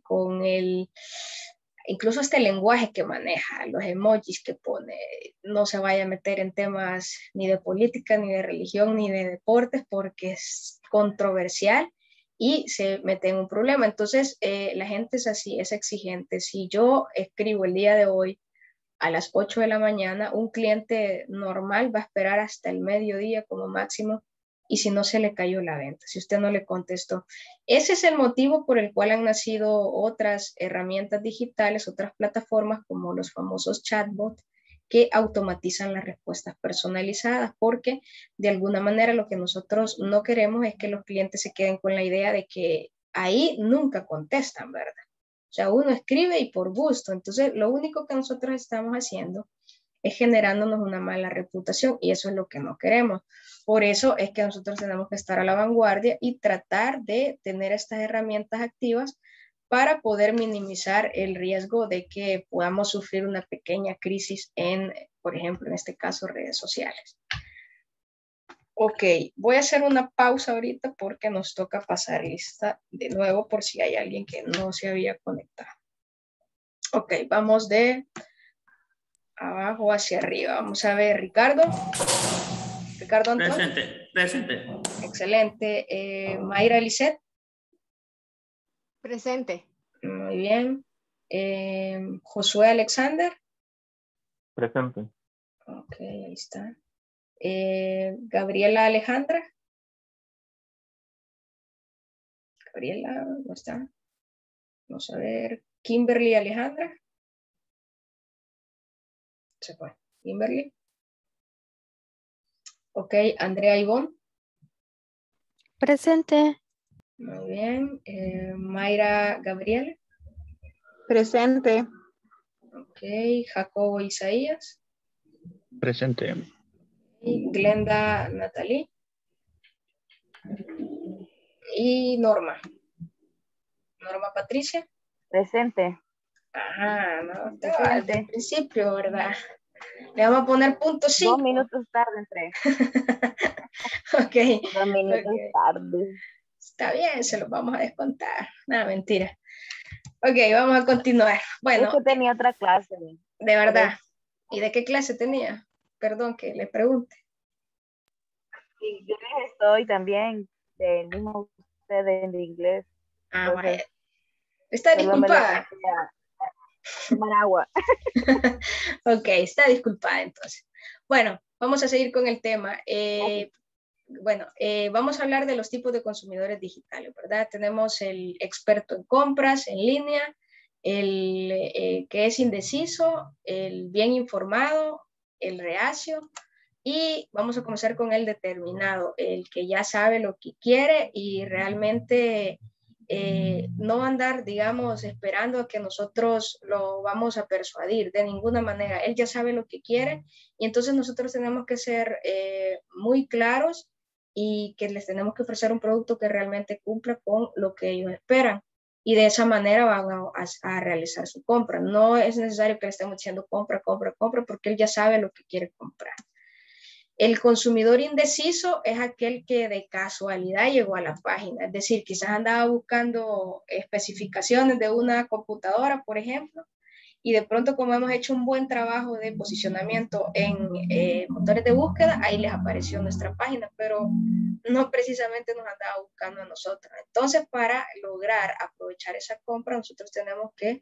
incluso hasta el lenguaje que maneja, los emojis que pone, no se vaya a meter en temas ni de política, ni de religión, ni de deportes, porque es controversial y se mete en un problema. Entonces, la gente es así, es exigente. Si yo escribo el día de hoy a las 8 de la mañana, un cliente normal va a esperar hasta el mediodía como máximo, y si no, se le cayó la venta, si usted no le contestó. Ese es el motivo por el cual han nacido otras herramientas digitales, otras plataformas como los famosos chatbots, que automatizan las respuestas personalizadas, porque de alguna manera lo que nosotros no queremos es que los clientes se queden con la idea de que ahí nunca contestan, ¿verdad? O sea, uno escribe y por gusto. Entonces, lo único que nosotros estamos haciendo es generándonos una mala reputación, y eso es lo que no queremos. Por eso es que nosotros tenemos que estar a la vanguardia y tratar de tener estas herramientas activas para poder minimizar el riesgo de que podamos sufrir una pequeña crisis en, por ejemplo, en este caso, redes sociales. Ok, voy a hacer una pausa ahorita porque nos toca pasar lista de nuevo por si hay alguien que no se había conectado. Ok, vamos de abajo hacia arriba. Vamos a ver, Ricardo. Ricardo Antón. Presente, presente. Excelente. Mayra Lisset. Presente. Muy bien. Josué Alexander. Presente. Ok, ahí está. Gabriela Alejandra. Gabriela, no está. Vamos a ver. Kimberly Alejandra. Se fue. Kimberly. Ok, Andrea Ivonne. Presente. Muy bien. Mayra Gabriela. Presente. Ok, Jacobo Isaías. Presente. Y Glenda Natalie. Y Norma. Norma Patricia. Presente. Ajá, no, Presente. desde el principio, ¿verdad? Le vamos a poner punto 2 5. minutos tarde entré. Ok. 2 minutos Ok. tarde. Está bien, se los vamos a descontar. Nada, mentira. Ok, vamos a continuar. Es Bueno, que tenía otra clase. de verdad. ¿Y de qué clase tenía? Perdón que le pregunte. Y yo les estoy también del mismo ustedes de inglés. Ah, Entonces, vaya. Está solo me disculpada. levanté a tomar agua. Ok, está disculpada entonces. Bueno, vamos a seguir con el tema. Vamos a hablar de los tipos de consumidores digitales, ¿verdad? Tenemos el experto en compras en línea, el que es indeciso, el bien informado, el reacio Y vamos a comenzar con el determinado, el que ya sabe lo que quiere y realmente no andar, digamos, esperando a que nosotros lo vamos a persuadir de ninguna manera. Él ya sabe lo que quiere y entonces nosotros tenemos que ser muy claros y que les tenemos que ofrecer un producto que realmente cumpla con lo que ellos esperan. Y de esa manera van a realizar su compra. No es necesario que le estemos diciendo compra, compra, compra, porque él ya sabe lo que quiere comprar. El consumidor indeciso es aquel que de casualidad llegó a la página, es decir, quizás andaba buscando especificaciones de una computadora, por ejemplo, y de pronto como hemos hecho un buen trabajo de posicionamiento en motores de búsqueda, ahí les apareció nuestra página, pero no precisamente nos andaba buscando a nosotros. Entonces, para lograr aprovechar esa compra, nosotros tenemos que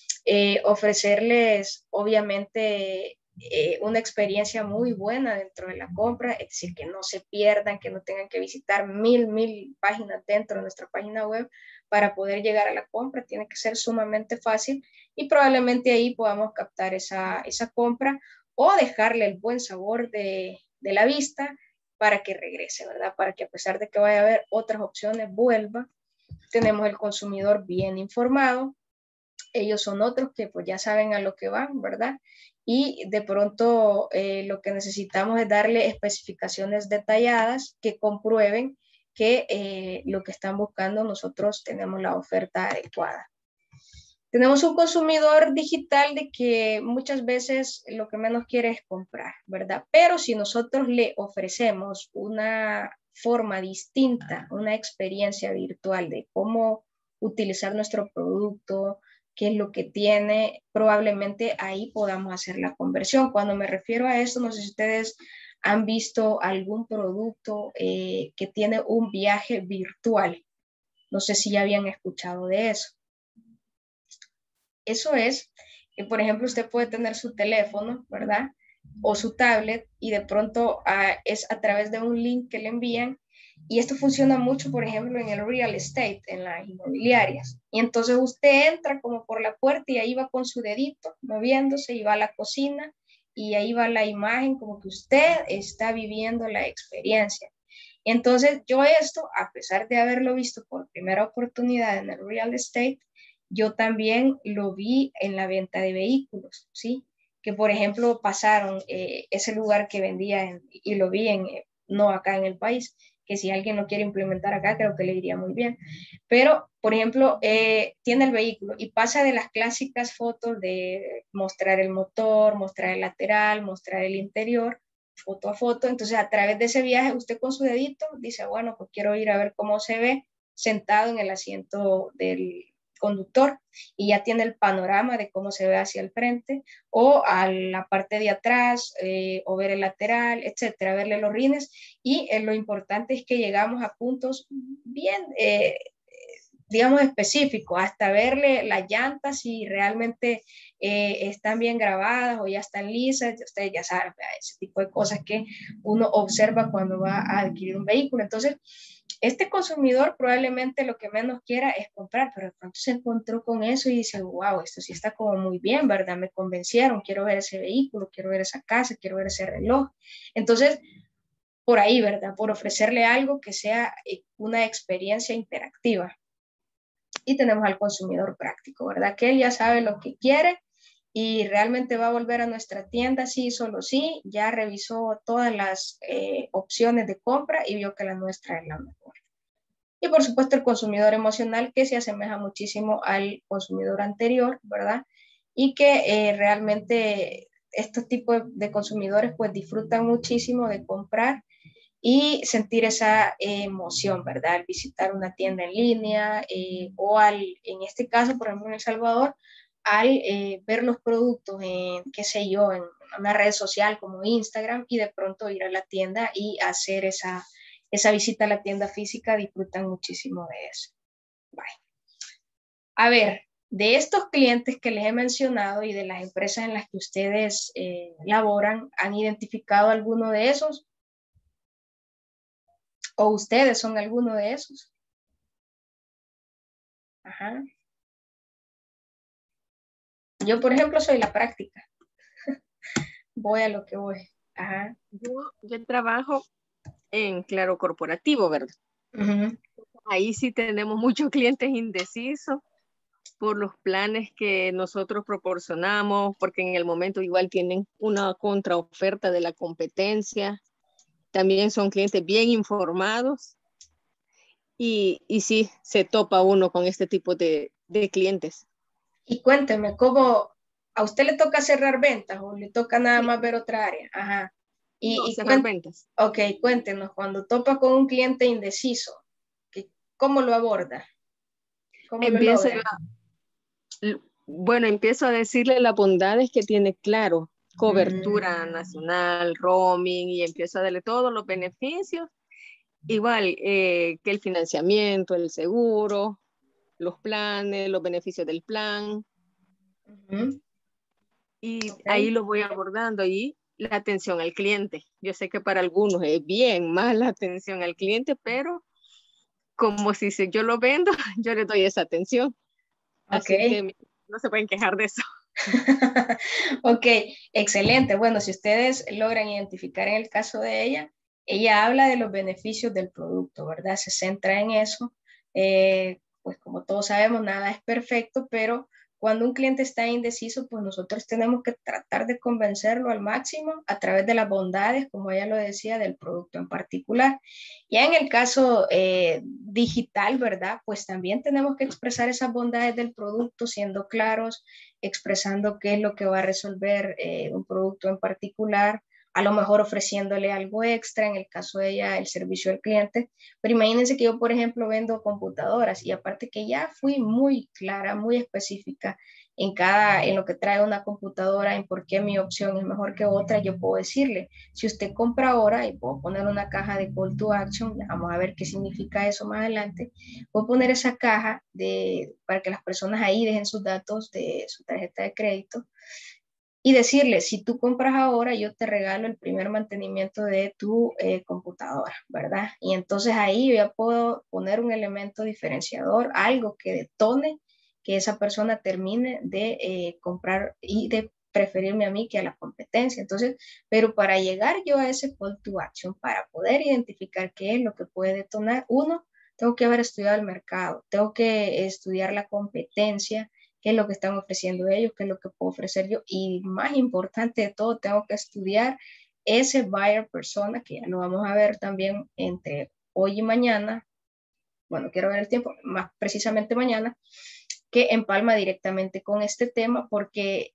ofrecerles, obviamente, una experiencia muy buena dentro de la compra, es decir, que no se pierdan, que no tengan que visitar mil páginas dentro de nuestra página web para poder llegar a la compra. Tiene que ser sumamente fácil y probablemente ahí podamos captar esa compra o dejarle el buen sabor de la vista para que regrese, ¿verdad? Para que a pesar de que vaya a haber otras opciones, vuelva. Tenemos el consumidor bien informado. Ellos son otros que pues ya saben a lo que van, ¿verdad? Y de pronto lo que necesitamos es darle especificaciones detalladas que comprueben que lo que están buscando nosotros tenemos la oferta adecuada. Tenemos un consumidor digital de que muchas veces lo que menos quiere es comprar, ¿verdad? Pero si nosotros le ofrecemos una forma distinta, una experiencia virtual de cómo utilizar nuestro producto, qué es lo que tiene, probablemente ahí podamos hacer la conversión. Cuando me refiero a eso, no sé si ustedes han visto algún producto que tiene un viaje virtual. No sé si ya habían escuchado de eso. Eso es que, por ejemplo, usted puede tener su teléfono, ¿verdad? O su tablet y de pronto es a través de un link que le envían. Y esto funciona mucho, por ejemplo, en el real estate, en las inmobiliarias. Y entonces usted entra como por la puerta y ahí va con su dedito moviéndose y va a la cocina y ahí va la imagen como que usted está viviendo la experiencia. Entonces yo esto, a pesar de haberlo visto por primera oportunidad en el real estate, yo también lo vi en la venta de vehículos, ¿sí? Que por ejemplo pasaron ese lugar que vendía y lo vi no acá en el país, que si alguien lo quiere implementar acá creo que le iría muy bien. Pero, por ejemplo, tiene el vehículo y pasa de las clásicas fotos de mostrar el motor, mostrar el lateral, mostrar el interior, foto a foto. Entonces, a través de ese viaje, usted con su dedito dice, bueno, pues quiero ir a ver cómo se ve sentado en el asiento del conductor y ya tiene el panorama de cómo se ve hacia el frente o a la parte de atrás o ver el lateral, etcétera, verle los rines y lo importante es que llegamos a puntos bien, digamos, específicos, hasta verle las llantas si realmente están bien grabadas o ya están lisas, ustedes ya saben, ese tipo de cosas que uno observa cuando va a adquirir un vehículo. Entonces, este consumidor probablemente lo que menos quiera es comprar, pero de pronto se encontró con eso y dice, wow, esto sí está como muy bien, ¿verdad? Me convencieron, quiero ver ese vehículo, quiero ver esa casa, quiero ver ese reloj. Entonces, por ahí, ¿verdad? Por ofrecerle algo que sea una experiencia interactiva. Y tenemos al consumidor práctico, ¿verdad? Que él ya sabe lo que quiere y realmente va a volver a nuestra tienda, sí, solo sí, ya revisó todas las opciones de compra y vio que la nuestra es la mejor. Y por supuesto el consumidor emocional que se asemeja muchísimo al consumidor anterior, ¿verdad? Y que realmente estos tipos de consumidores pues disfrutan muchísimo de comprar y sentir esa emoción, ¿verdad? Al visitar una tienda en línea o en este caso, por ejemplo, en El Salvador, al ver los productos en, qué sé yo, en una red social como Instagram y de pronto ir a la tienda y hacer esa visita a la tienda física, disfrutan muchísimo de eso. Bye. A ver, de estos clientes que les he mencionado y de las empresas en las que ustedes laboran, ¿han identificado alguno de esos? ¿O ustedes son alguno de esos? Ajá. Yo, por ejemplo, soy la práctica. Voy a lo que voy. Ajá. Yo trabajo en Claro Corporativo, ¿verdad? Ujú. Ahí sí tenemos muchos clientes indecisos por los planes que nosotros proporcionamos, porque en el momento igual tienen una contraoferta de la competencia. También son clientes bien informados y sí, se topa uno con este tipo de clientes. Y cuénteme, ¿cómo a usted le toca cerrar ventas o le toca nada Sí, más ver otra área? Ajá. no, Y cerrar ventas. ok, cuéntenos, cuando topa con un cliente indeciso, ¿cómo lo aborda? ¿Cómo lo Empiezo logra? Bueno, empiezo a decirle las bondades que tiene Claro, cobertura Mm, nacional, roaming, y empiezo a darle todos los beneficios, igual que el financiamiento, el seguro, los planes, los beneficios del plan, ujú, y ok. ahí lo voy abordando y la atención al cliente. Yo sé que para algunos es bien más la atención al cliente, pero como si yo lo vendo, yo le doy esa atención, Ok. así que no se pueden quejar de eso. Ok, excelente. Bueno, si ustedes logran identificar en el caso de ella habla de los beneficios del producto, ¿verdad? Se centra en eso. Pues como todos sabemos, nada es perfecto, pero cuando un cliente está indeciso, pues nosotros tenemos que tratar de convencerlo al máximo a través de las bondades, como ella lo decía, del producto en particular. Ya en el caso digital, ¿verdad? Pues también tenemos que expresar esas bondades del producto siendo claros, expresando qué es lo que va a resolver un producto en particular, a lo mejor ofreciéndole algo extra, en el caso de ella, el servicio al cliente. Pero imagínense que yo, por ejemplo, vendo computadoras y aparte que ya fui muy clara, muy específica en lo que trae una computadora, en por qué mi opción es mejor que otra, yo puedo decirle, si usted compra ahora, y puedo poner una caja de call to action, vamos a ver qué significa eso más adelante, puedo poner esa caja para que las personas ahí dejen sus datos de su tarjeta de crédito y decirle, si tú compras ahora, yo te regalo el primer mantenimiento de tu computadora, ¿verdad? Y entonces ahí yo ya puedo poner un elemento diferenciador, algo que detone que esa persona termine de comprar y de preferirme a mí que a la competencia. Entonces, pero para llegar yo a ese call to action, para poder identificar qué es lo que puede detonar, uno, tengo que haber estudiado el mercado, tengo que estudiar la competencia, qué es lo que están ofreciendo ellos, qué es lo que puedo ofrecer yo. Y más importante de todo, tengo que estudiar ese buyer persona, que ya lo vamos a ver también entre hoy y mañana. Bueno, quiero ver el tiempo, más precisamente mañana, que empalma directamente con este tema, porque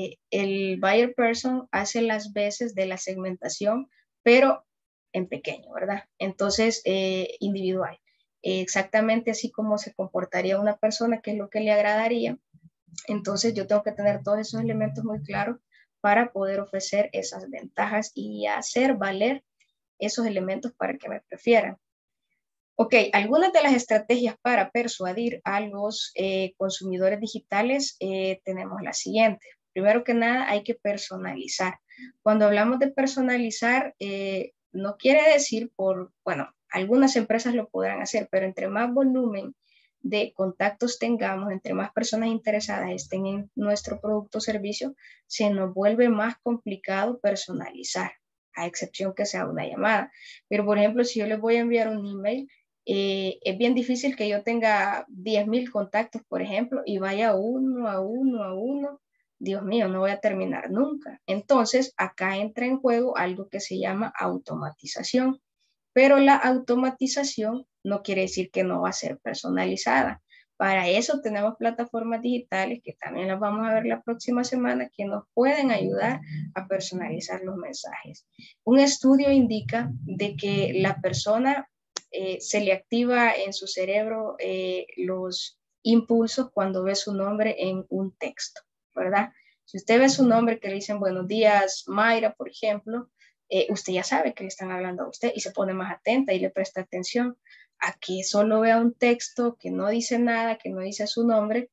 el buyer person hace las veces de la segmentación, pero en pequeño, ¿verdad? Entonces, individual. Exactamente así como se comportaría una persona, qué es lo que le agradaría. Entonces yo tengo que tener todos esos elementos muy claros para poder ofrecer esas ventajas y hacer valer esos elementos para que me prefieran. Ok, algunas de las estrategias para persuadir a los consumidores digitales tenemos las siguientes. Primero que nada, hay que personalizar. Cuando hablamos de personalizar, no quiere decir bueno, algunas empresas lo podrán hacer, pero entre más volumen de contactos tengamos, entre más personas interesadas estén en nuestro producto o servicio, se nos vuelve más complicado personalizar, a excepción que sea una llamada. Pero, por ejemplo, si yo les voy a enviar un email, es bien difícil que yo tenga 10,000 contactos, por ejemplo, y vaya uno a uno a uno. Dios mío, no voy a terminar nunca. Entonces, acá entra en juego algo que se llama automatización, pero la automatización no quiere decir que no va a ser personalizada. Para eso tenemos plataformas digitales que también las vamos a ver la próxima semana que nos pueden ayudar a personalizar los mensajes. Un estudio indica de que la persona se le activa en su cerebro los impulsos cuando ve su nombre en un texto, ¿verdad? Si usted ve su nombre que le dicen buenos días, Mayra, por ejemplo, usted ya sabe que le están hablando a usted y se pone más atenta y le presta atención a que solo vea un texto que no dice nada, que no dice su nombre,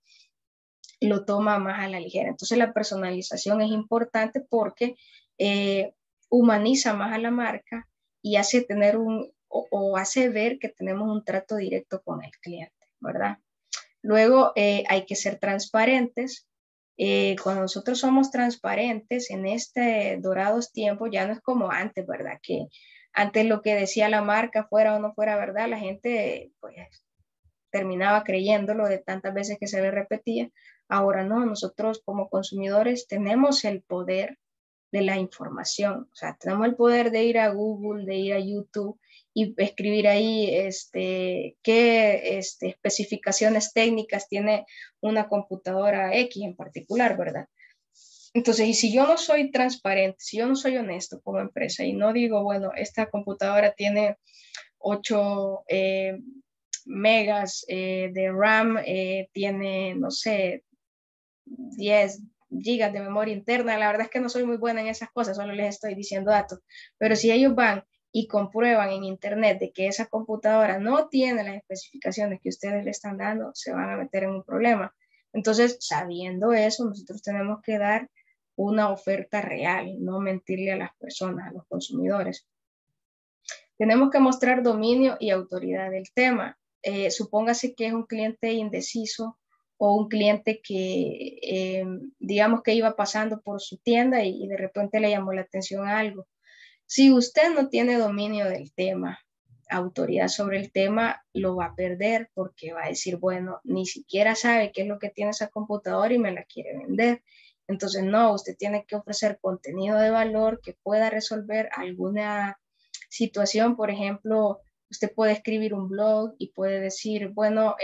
lo toma más a la ligera. Entonces la personalización es importante porque humaniza más a la marca y hace tener o hace ver que tenemos un trato directo con el cliente, ¿verdad? Luego hay que ser transparentes. Cuando nosotros somos transparentes en este dorados tiempos, ya no es como antes, ¿verdad? Que antes lo que decía la marca, fuera o no fuera verdad, la gente pues terminaba creyéndolo de tantas veces que se le repetía. Ahora no, nosotros como consumidores tenemos el poder de la información, o sea, tenemos el poder de ir a Google, de ir a YouTube y escribir ahí qué especificaciones técnicas tiene una computadora X en particular, ¿verdad? Entonces, y si yo no soy transparente, si yo no soy honesto como empresa y no digo, bueno, esta computadora tiene 8 megas de RAM, tiene, no sé, 10 gigas de memoria interna, la verdad es que no soy muy buena en esas cosas, solo les estoy diciendo datos, pero si ellos van y comprueban en internet de que esa computadora no tiene las especificaciones que ustedes le están dando, se van a meter en un problema. Entonces, sabiendo eso, nosotros tenemos que dar una oferta real, no mentirle a las personas, a los consumidores. Tenemos que mostrar dominio y autoridad del tema. Supóngase que es un cliente indeciso o un cliente que, digamos que iba pasando por su tienda y de repente le llamó la atención a algo. Si usted no tiene dominio del tema, autoridad sobre el tema, lo va a perder porque va a decir, bueno, ni siquiera sabe qué es lo que tiene esa computadora y me la quiere vender. Entonces, no, usted tiene que ofrecer contenido de valor que pueda resolver alguna situación. Por ejemplo, usted puede escribir un blog y puede decir, bueno,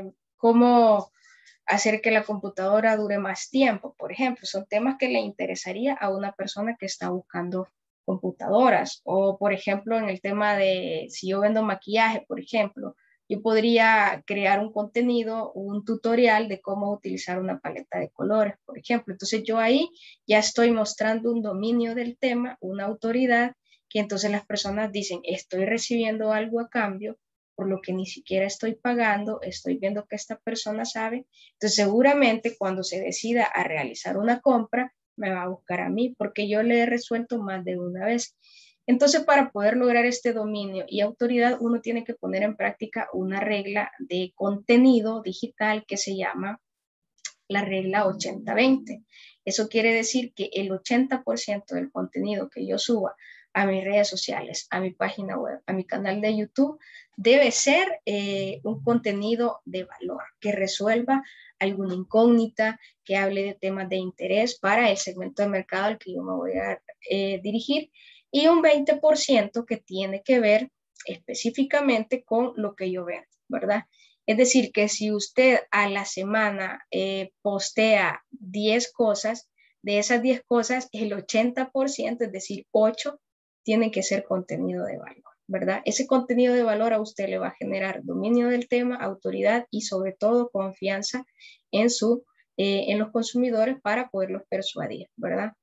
¿cómo hacer que la computadora dure más tiempo? Por ejemplo, son temas que le interesaría a una persona que está buscando computadoras. O, por ejemplo, en el tema de si yo vendo maquillaje, por ejemplo, yo podría crear un contenido, un tutorial de cómo utilizar una paleta de colores, por ejemplo. Entonces yo ahí ya estoy mostrando un dominio del tema, una autoridad, que entonces las personas dicen, estoy recibiendo algo a cambio, por lo que ni siquiera estoy pagando, estoy viendo que esta persona sabe. Entonces seguramente cuando se decida a realizar una compra, me va a buscar a mí porque yo le he resuelto más de una vez. Entonces, para poder lograr este dominio y autoridad, uno tiene que poner en práctica una regla de contenido digital que se llama la regla 80-20. Eso quiere decir que el 80% del contenido que yo suba a mis redes sociales, a mi página web, a mi canal de YouTube, debe ser un contenido de valor, que resuelva alguna incógnita, que hable de temas de interés para el segmento de mercado al que yo me voy a dirigir, y un 20% que tiene que ver específicamente con lo que yo veo, ¿verdad? Es decir, que si usted a la semana postea 10 cosas, de esas 10 cosas, el 80%, es decir, 8, tienen que ser contenido de valor, ¿verdad? Ese contenido de valor a usted le va a generar dominio del tema, autoridad y sobre todo confianza en los consumidores para poderlos persuadir, ¿verdad?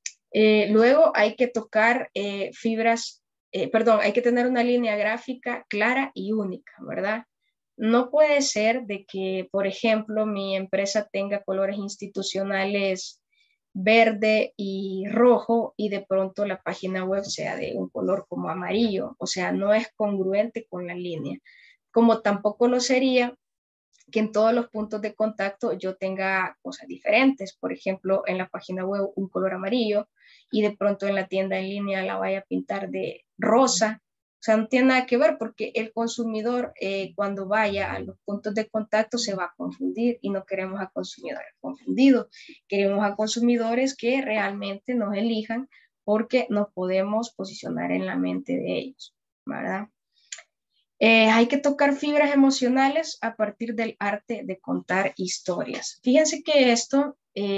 Luego hay que tocar hay que tener una línea gráfica clara y única, ¿verdad? No puede ser de que, por ejemplo, mi empresa tenga colores institucionales verde y rojo y de pronto la página web sea de un color como amarillo, o sea, no es congruente con la línea. Como tampoco lo sería que en todos los puntos de contacto yo tenga cosas diferentes, por ejemplo, en la página web un color amarillo y de pronto en la tienda en línea la vaya a pintar de rosa. O sea, no tiene nada que ver porque el consumidor cuando vaya a los puntos de contacto se va a confundir y no queremos a consumidores confundidos. Queremos a consumidores que realmente nos elijan porque nos podemos posicionar en la mente de ellos, ¿verdad? Hay que tocar fibras emocionales a partir del arte de contar historias. Fíjense que esto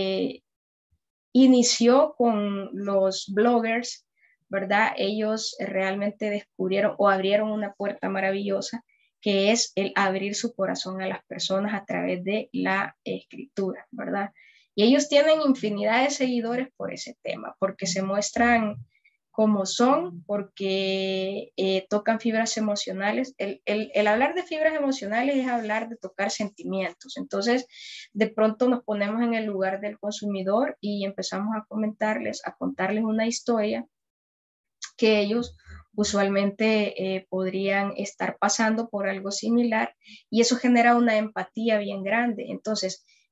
inició con los bloggers, ¿verdad? Ellos realmente descubrieron o abrieron una puerta maravillosa que es el abrir su corazón a las personas a través de la escritura, ¿verdad? Y ellos tienen infinidad de seguidores por ese tema, porque se muestran como son, porque tocan fibras emocionales. El hablar de fibras emocionales es hablar de tocar sentimientos. Entonces, de pronto nos ponemos en el lugar del consumidor y empezamos a comentarles, a contarles una historia que ellos usualmente podrían estar pasando por algo similar y eso genera una empatía bien grande. Entonces,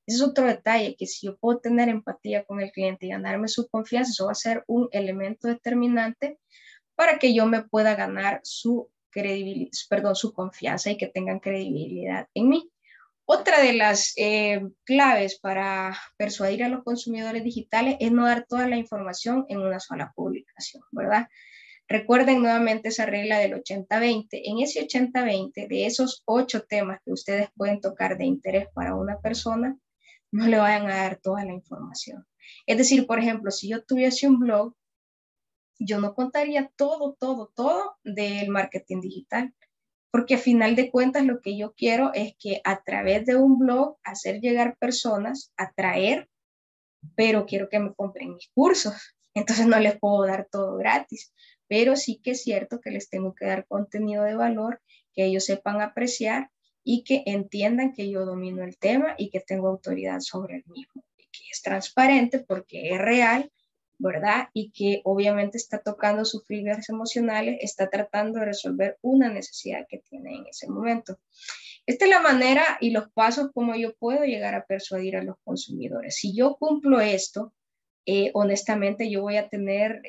Ese es otro detalle, que si yo puedo tener empatía con el cliente y ganarme su confianza, eso va a ser un elemento determinante para que yo me pueda ganar su credibilidad, perdón, su confianza y que tengan credibilidad en mí. Otra de las claves para persuadir a los consumidores digitales es no dar toda la información en una sola publicación, ¿verdad? Recuerden nuevamente esa regla del 80-20. En ese 80-20, de esos 8 temas que ustedes pueden tocar de interés para una persona, no le vayan a dar toda la información. Es decir, por ejemplo, si yo tuviese un blog, yo no contaría todo del marketing digital, porque a final de cuentas lo que yo quiero es que a través de un blog hacer llegar personas, atraer, pero quiero que me compren mis cursos. Entonces no les puedo dar todo gratis, pero sí que es cierto que les tengo que dar contenido de valor, que ellos sepan apreciar y que entiendan que yo domino el tema y que tengo autoridad sobre el mismo, y que es transparente porque es real, ¿verdad? Y que obviamente está tocando sus fibras emocionales, está tratando de resolver una necesidad que tiene en ese momento. Esta es la manera y los pasos como yo puedo llegar a persuadir a los consumidores. Si yo cumplo esto, honestamente yo voy a tener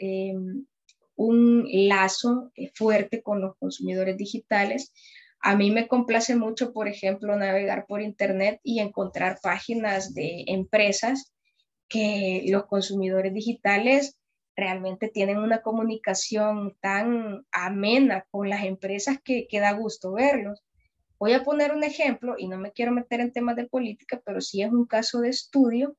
un lazo fuerte con los consumidores digitales. A mí me complace mucho, por ejemplo, navegar por internet y encontrar páginas de empresas que los consumidores digitales realmente tienen una comunicación tan amena con las empresas que da gusto verlos. Voy a poner un ejemplo y no me quiero meter en temas de política, pero sí es un caso de estudio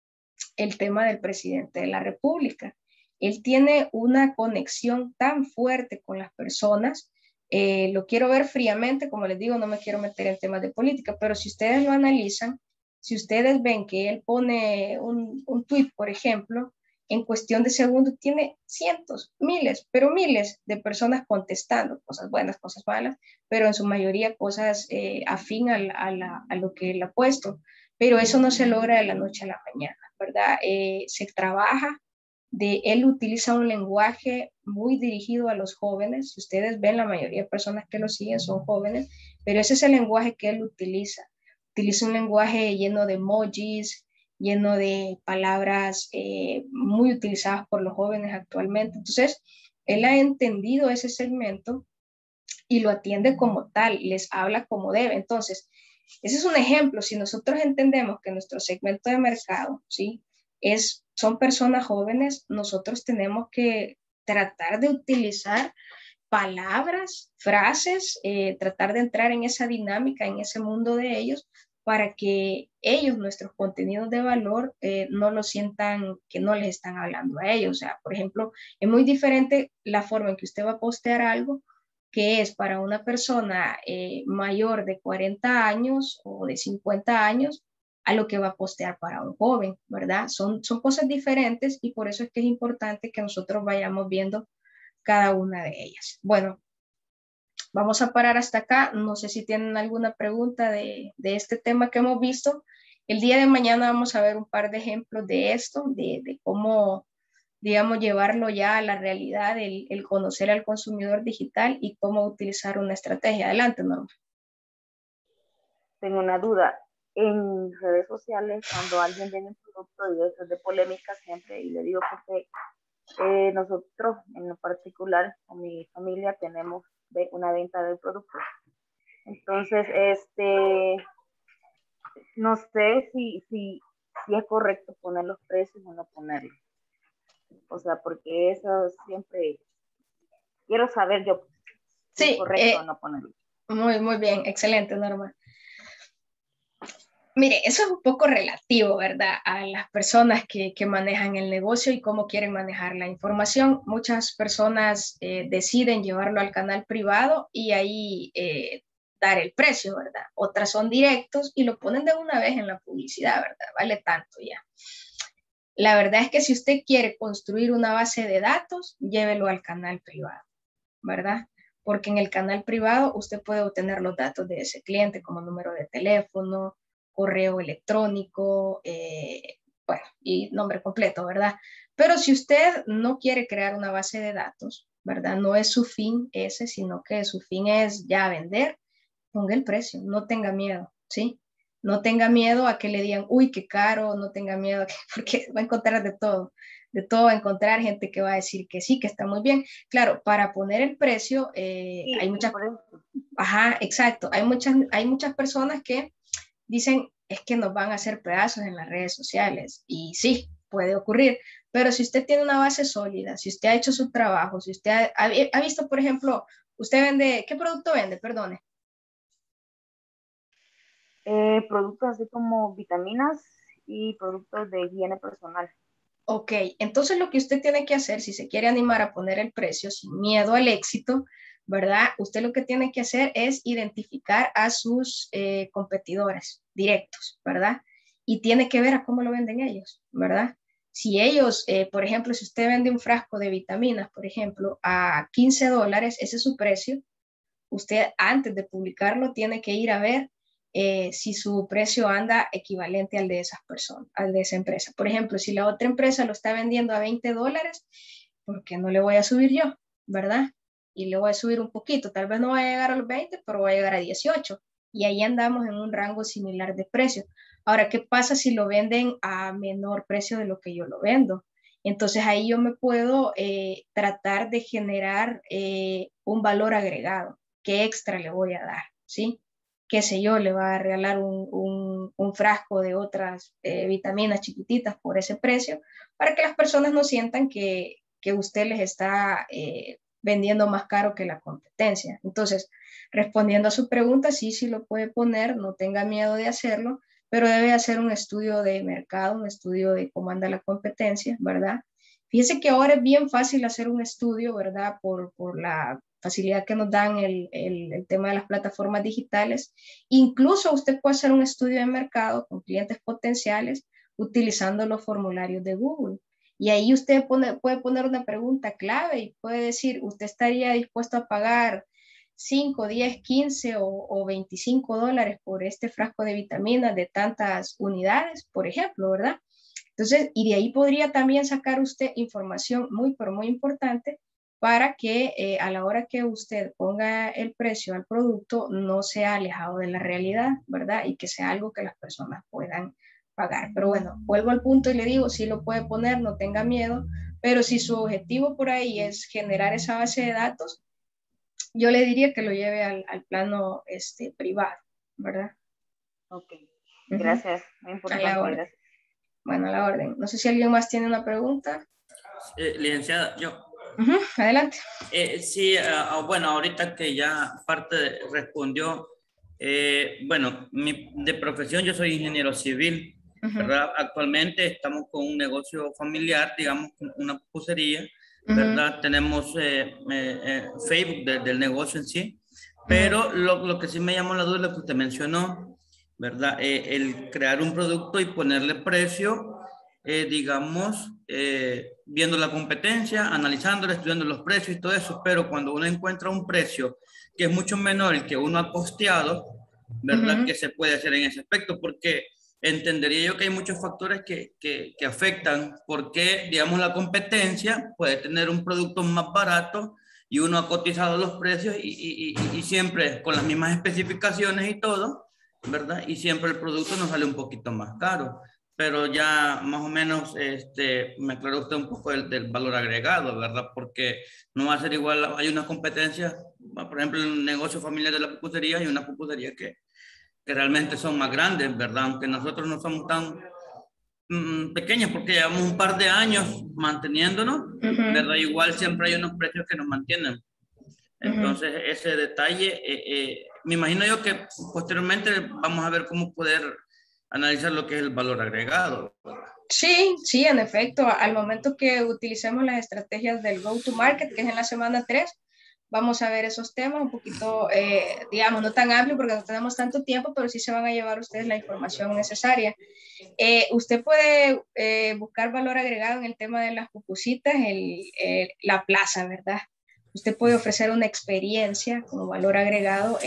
el tema del presidente de la República. Él tiene una conexión tan fuerte con las personas. Lo quiero ver fríamente, como les digo, no me quiero meter en temas de política, pero si ustedes lo analizan, si ustedes ven que él pone un tweet, por ejemplo, en cuestión de segundos tiene cientos, miles, pero miles de personas contestando, cosas buenas, cosas malas, pero en su mayoría cosas afín a lo que él ha puesto. Pero eso no se logra de la noche a la mañana, ¿verdad? Se trabaja, él utiliza un lenguaje muy dirigido a los jóvenes. Si ustedes ven, la mayoría de personas que lo siguen son jóvenes, pero ese es el lenguaje que él utiliza. Utiliza un lenguaje lleno de emojis, lleno de palabras muy utilizadas por los jóvenes actualmente. Entonces, él ha entendido ese segmento y lo atiende como tal, les habla como debe. Entonces, ese es un ejemplo. Si nosotros entendemos que nuestro segmento de mercado, ¿sí?, son personas jóvenes, nosotros tenemos que tratar de utilizar palabras, frases, tratar de entrar en esa dinámica, en ese mundo de ellos, para que ellos, nuestros contenidos de valor, no lo sientan que no les están hablando a ellos. O sea, por ejemplo, es muy diferente la forma en que usted va a postear algo que es para una persona mayor de 40 años o de 50 años a lo que va a postear para un joven, ¿verdad? Son cosas diferentes y por eso es que es importante que nosotros vayamos viendo cada una de ellas. Bueno, vamos a parar hasta acá. No sé si tienen alguna pregunta de este tema que hemos visto. El día de mañana vamos a ver un par de ejemplos de esto, de cómo, digamos, llevarlo ya a la realidad, el conocer al consumidor digital y cómo utilizar una estrategia. Adelante, Norma. Tengo una duda. En redes sociales, cuando alguien vende un producto y eso es de polémica siempre, y le digo porque nosotros en lo particular con mi familia tenemos una venta de productos. Entonces, no sé si es correcto poner los precios o no ponerlos. O sea, porque eso siempre quiero saber yo si es correcto o no ponerlo. Muy bien, excelente, Norma. Mire, eso es un poco relativo, ¿verdad? A las personas que manejan el negocio y cómo quieren manejar la información. Muchas personas deciden llevarlo al canal privado y ahí dar el precio, ¿verdad? Otras son directos y lo ponen de una vez en la publicidad, ¿verdad? Vale tanto ya. La verdad es que si usted quiere construir una base de datos, llévelo al canal privado, ¿verdad? Porque en el canal privado usted puede obtener los datos de ese cliente como número de teléfono, correo electrónico, bueno, y nombre completo, ¿verdad? Pero si usted no quiere crear una base de datos, ¿verdad? No es su fin ese, sino que su fin es ya vender, ponga el precio, no tenga miedo, ¿sí? No tenga miedo a que le digan, uy, qué caro, no tenga miedo, porque va a encontrar de todo va a encontrar gente que va a decir que sí, que está muy bien. Claro, para poner el precio, Sí, hay muchas, por eso. ajá, exacto, hay muchas personas que dicen, es que nos van a hacer pedazos en las redes sociales, y sí, puede ocurrir, pero si usted tiene una base sólida, si usted ha hecho su trabajo, si usted ha visto, por ejemplo, usted vende, ¿qué producto vende? Perdone. Productos así como vitaminas y productos de higiene personal. Ok, entonces lo que usted tiene que hacer, si se quiere animar a poner el precio sin miedo al éxito, ¿verdad? Usted lo que tiene que hacer es identificar a sus competidores directos, ¿verdad? Y tiene que ver a cómo lo venden ellos, ¿verdad? Si ellos, por ejemplo, si usted vende un frasco de vitaminas, por ejemplo, a $15, ese es su precio, usted antes de publicarlo tiene que ir a ver si su precio anda equivalente al de esas personas, al de esa empresa. Por ejemplo, si la otra empresa lo está vendiendo a $20, ¿por qué no le voy a subir yo? ¿Verdad? Y le voy a subir un poquito, tal vez no va a llegar a los 20, pero va a llegar a 18. Y ahí andamos en un rango similar de precios. Ahora, ¿qué pasa si lo venden a menor precio de lo que yo lo vendo? Entonces ahí yo me puedo tratar de generar un valor agregado. ¿Qué extra le voy a dar? ¿Sí? Qué sé yo, le va a regalar un frasco de otras vitaminas chiquititas por ese precio, para que las personas no sientan que usted les está vendiendo más caro que la competencia. Entonces, respondiendo a su pregunta, sí, sí lo puede poner, no tenga miedo de hacerlo, pero debe hacer un estudio de mercado, un estudio de cómo anda la competencia, ¿verdad? Fíjese que ahora es bien fácil hacer un estudio, ¿verdad? Por la facilidad que nos dan el tema de las plataformas digitales. Incluso usted puede hacer un estudio de mercado con clientes potenciales utilizando los formularios de Google. Y ahí usted puede poner una pregunta clave y puede decir, ¿usted estaría dispuesto a pagar 5, 10, 15 o $25 por este frasco de vitaminas de tantas unidades, por ejemplo, ¿verdad? Entonces, y de ahí podría también sacar usted información muy, pero muy importante para que a la hora que usted ponga el precio al producto no sea alejado de la realidad, ¿verdad? Y que sea algo que las personas puedan pagar. Pero bueno, vuelvo al punto y le digo, sí lo puede poner, no tenga miedo, pero si su objetivo por ahí es generar esa base de datos, yo le diría que lo lleve al plano privado, ¿verdad? Ok, Ujú. gracias, muy A la importante, orden. gracias. Bueno, a la orden. No sé si alguien más tiene una pregunta. Licenciada, yo. Adelante. Sí, bueno, ahorita que ya parte respondió, bueno, de profesión yo soy ingeniero civil, ¿verdad? Actualmente estamos con un negocio familiar, digamos, una pupusería, ¿verdad? Tenemos Facebook del negocio en sí, pero lo que sí me llamó la duda es lo que usted mencionó, ¿verdad? El crear un producto y ponerle precio, digamos, viendo la competencia, analizándola, estudiando los precios y todo eso, pero cuando uno encuentra un precio que es mucho menor el que uno ha costeado, ¿verdad? ¿Qué se puede hacer en ese aspecto? Porque entendería yo que hay muchos factores que afectan, porque, digamos, la competencia puede tener un producto más barato y uno ha cotizado los precios y siempre con las mismas especificaciones y todo, ¿verdad? Y siempre el producto nos sale un poquito más caro, pero ya más o menos me aclaró usted un poco del valor agregado, ¿verdad? Porque no va a ser igual, hay una competencia, por ejemplo, en el negocio familiar de la pupusería, hay una pupusería que realmente son más grandes, ¿verdad? Aunque nosotros no somos tan pequeños porque llevamos un par de años manteniéndonos, ¿verdad? Igual siempre hay unos precios que nos mantienen. Entonces, ese detalle, me imagino yo que posteriormente vamos a ver cómo poder analizar lo que es el valor agregado. Sí, sí, en efecto, al momento que utilicemos las estrategias del go-to-market, que es en la semana 3, vamos a ver esos temas un poquito, digamos, no tan amplio porque no tenemos tanto tiempo, pero sí se van a llevar ustedes la información necesaria. Usted puede buscar valor agregado en el tema de las pupusitas, la plaza, ¿verdad? Usted puede ofrecer una experiencia como valor agregado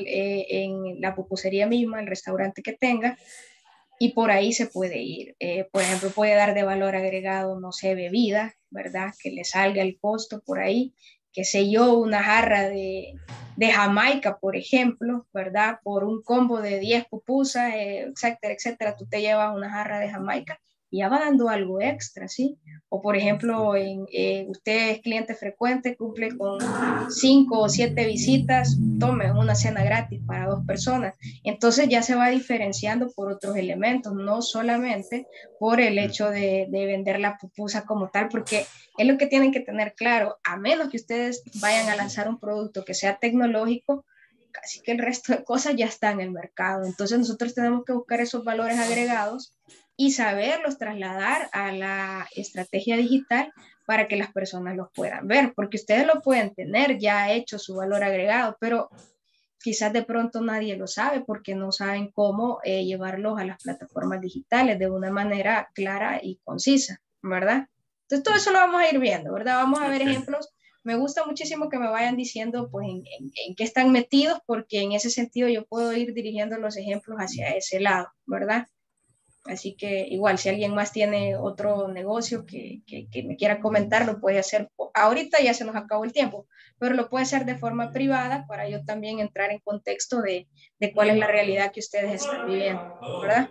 en la pupusería misma, el restaurante que tenga, y por ahí se puede ir. Por ejemplo, puede dar de valor agregado, no sé, bebida, ¿verdad? Que le salga el costo por ahí qué sé yo, una jarra de Jamaica, por ejemplo, ¿verdad? Por un combo de 10 pupusas, etcétera, etcétera, tú te llevas una jarra de Jamaica y ya va dando algo extra, ¿sí? O por ejemplo, usted es cliente frecuente, cumple con 5 o 7 visitas, tome una cena gratis para 2 personas. Entonces ya se va diferenciando por otros elementos, no solamente por el hecho de vender la pupusa como tal, porque es lo que tienen que tener claro, a menos que ustedes vayan a lanzar un producto que sea tecnológico, casi que el resto de cosas ya está en el mercado. Entonces nosotros tenemos que buscar esos valores agregados y saberlos trasladar a la estrategia digital para que las personas los puedan ver, porque ustedes lo pueden tener ya hecho su valor agregado, pero quizás de pronto nadie lo sabe porque no saben cómo llevarlos a las plataformas digitales de una manera clara y concisa, ¿verdad? Entonces todo eso lo vamos a ir viendo, ¿verdad? Vamos a ver ejemplos. Me gusta muchísimo que me vayan diciendo pues en qué están metidos, porque en ese sentido yo puedo ir dirigiendo los ejemplos hacia ese lado, ¿verdad? Así que igual, si alguien más tiene otro negocio que me quiera comentar, lo puede hacer. Ahorita ya se nos acabó el tiempo, pero lo puede hacer de forma privada para yo también entrar en contexto de cuál es la realidad que ustedes están viviendo, ¿verdad?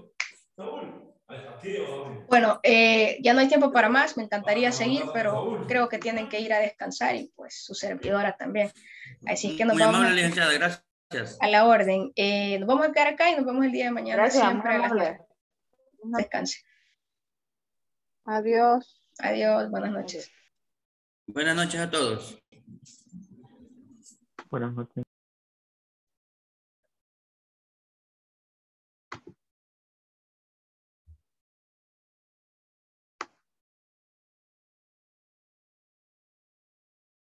Bueno, ya no hay tiempo para más, me encantaría seguir, pero creo que tienen que ir a descansar y pues su servidora también. Así es que nos Muy vamos amable, licenciada, gracias. a la orden. Nos vamos a quedar acá y nos vemos el día de mañana. Gracias, Siempre muy a las 9. amable. Descanse. Adiós. Adiós, buenas noches. Buenas noches a todos. Buenas noches.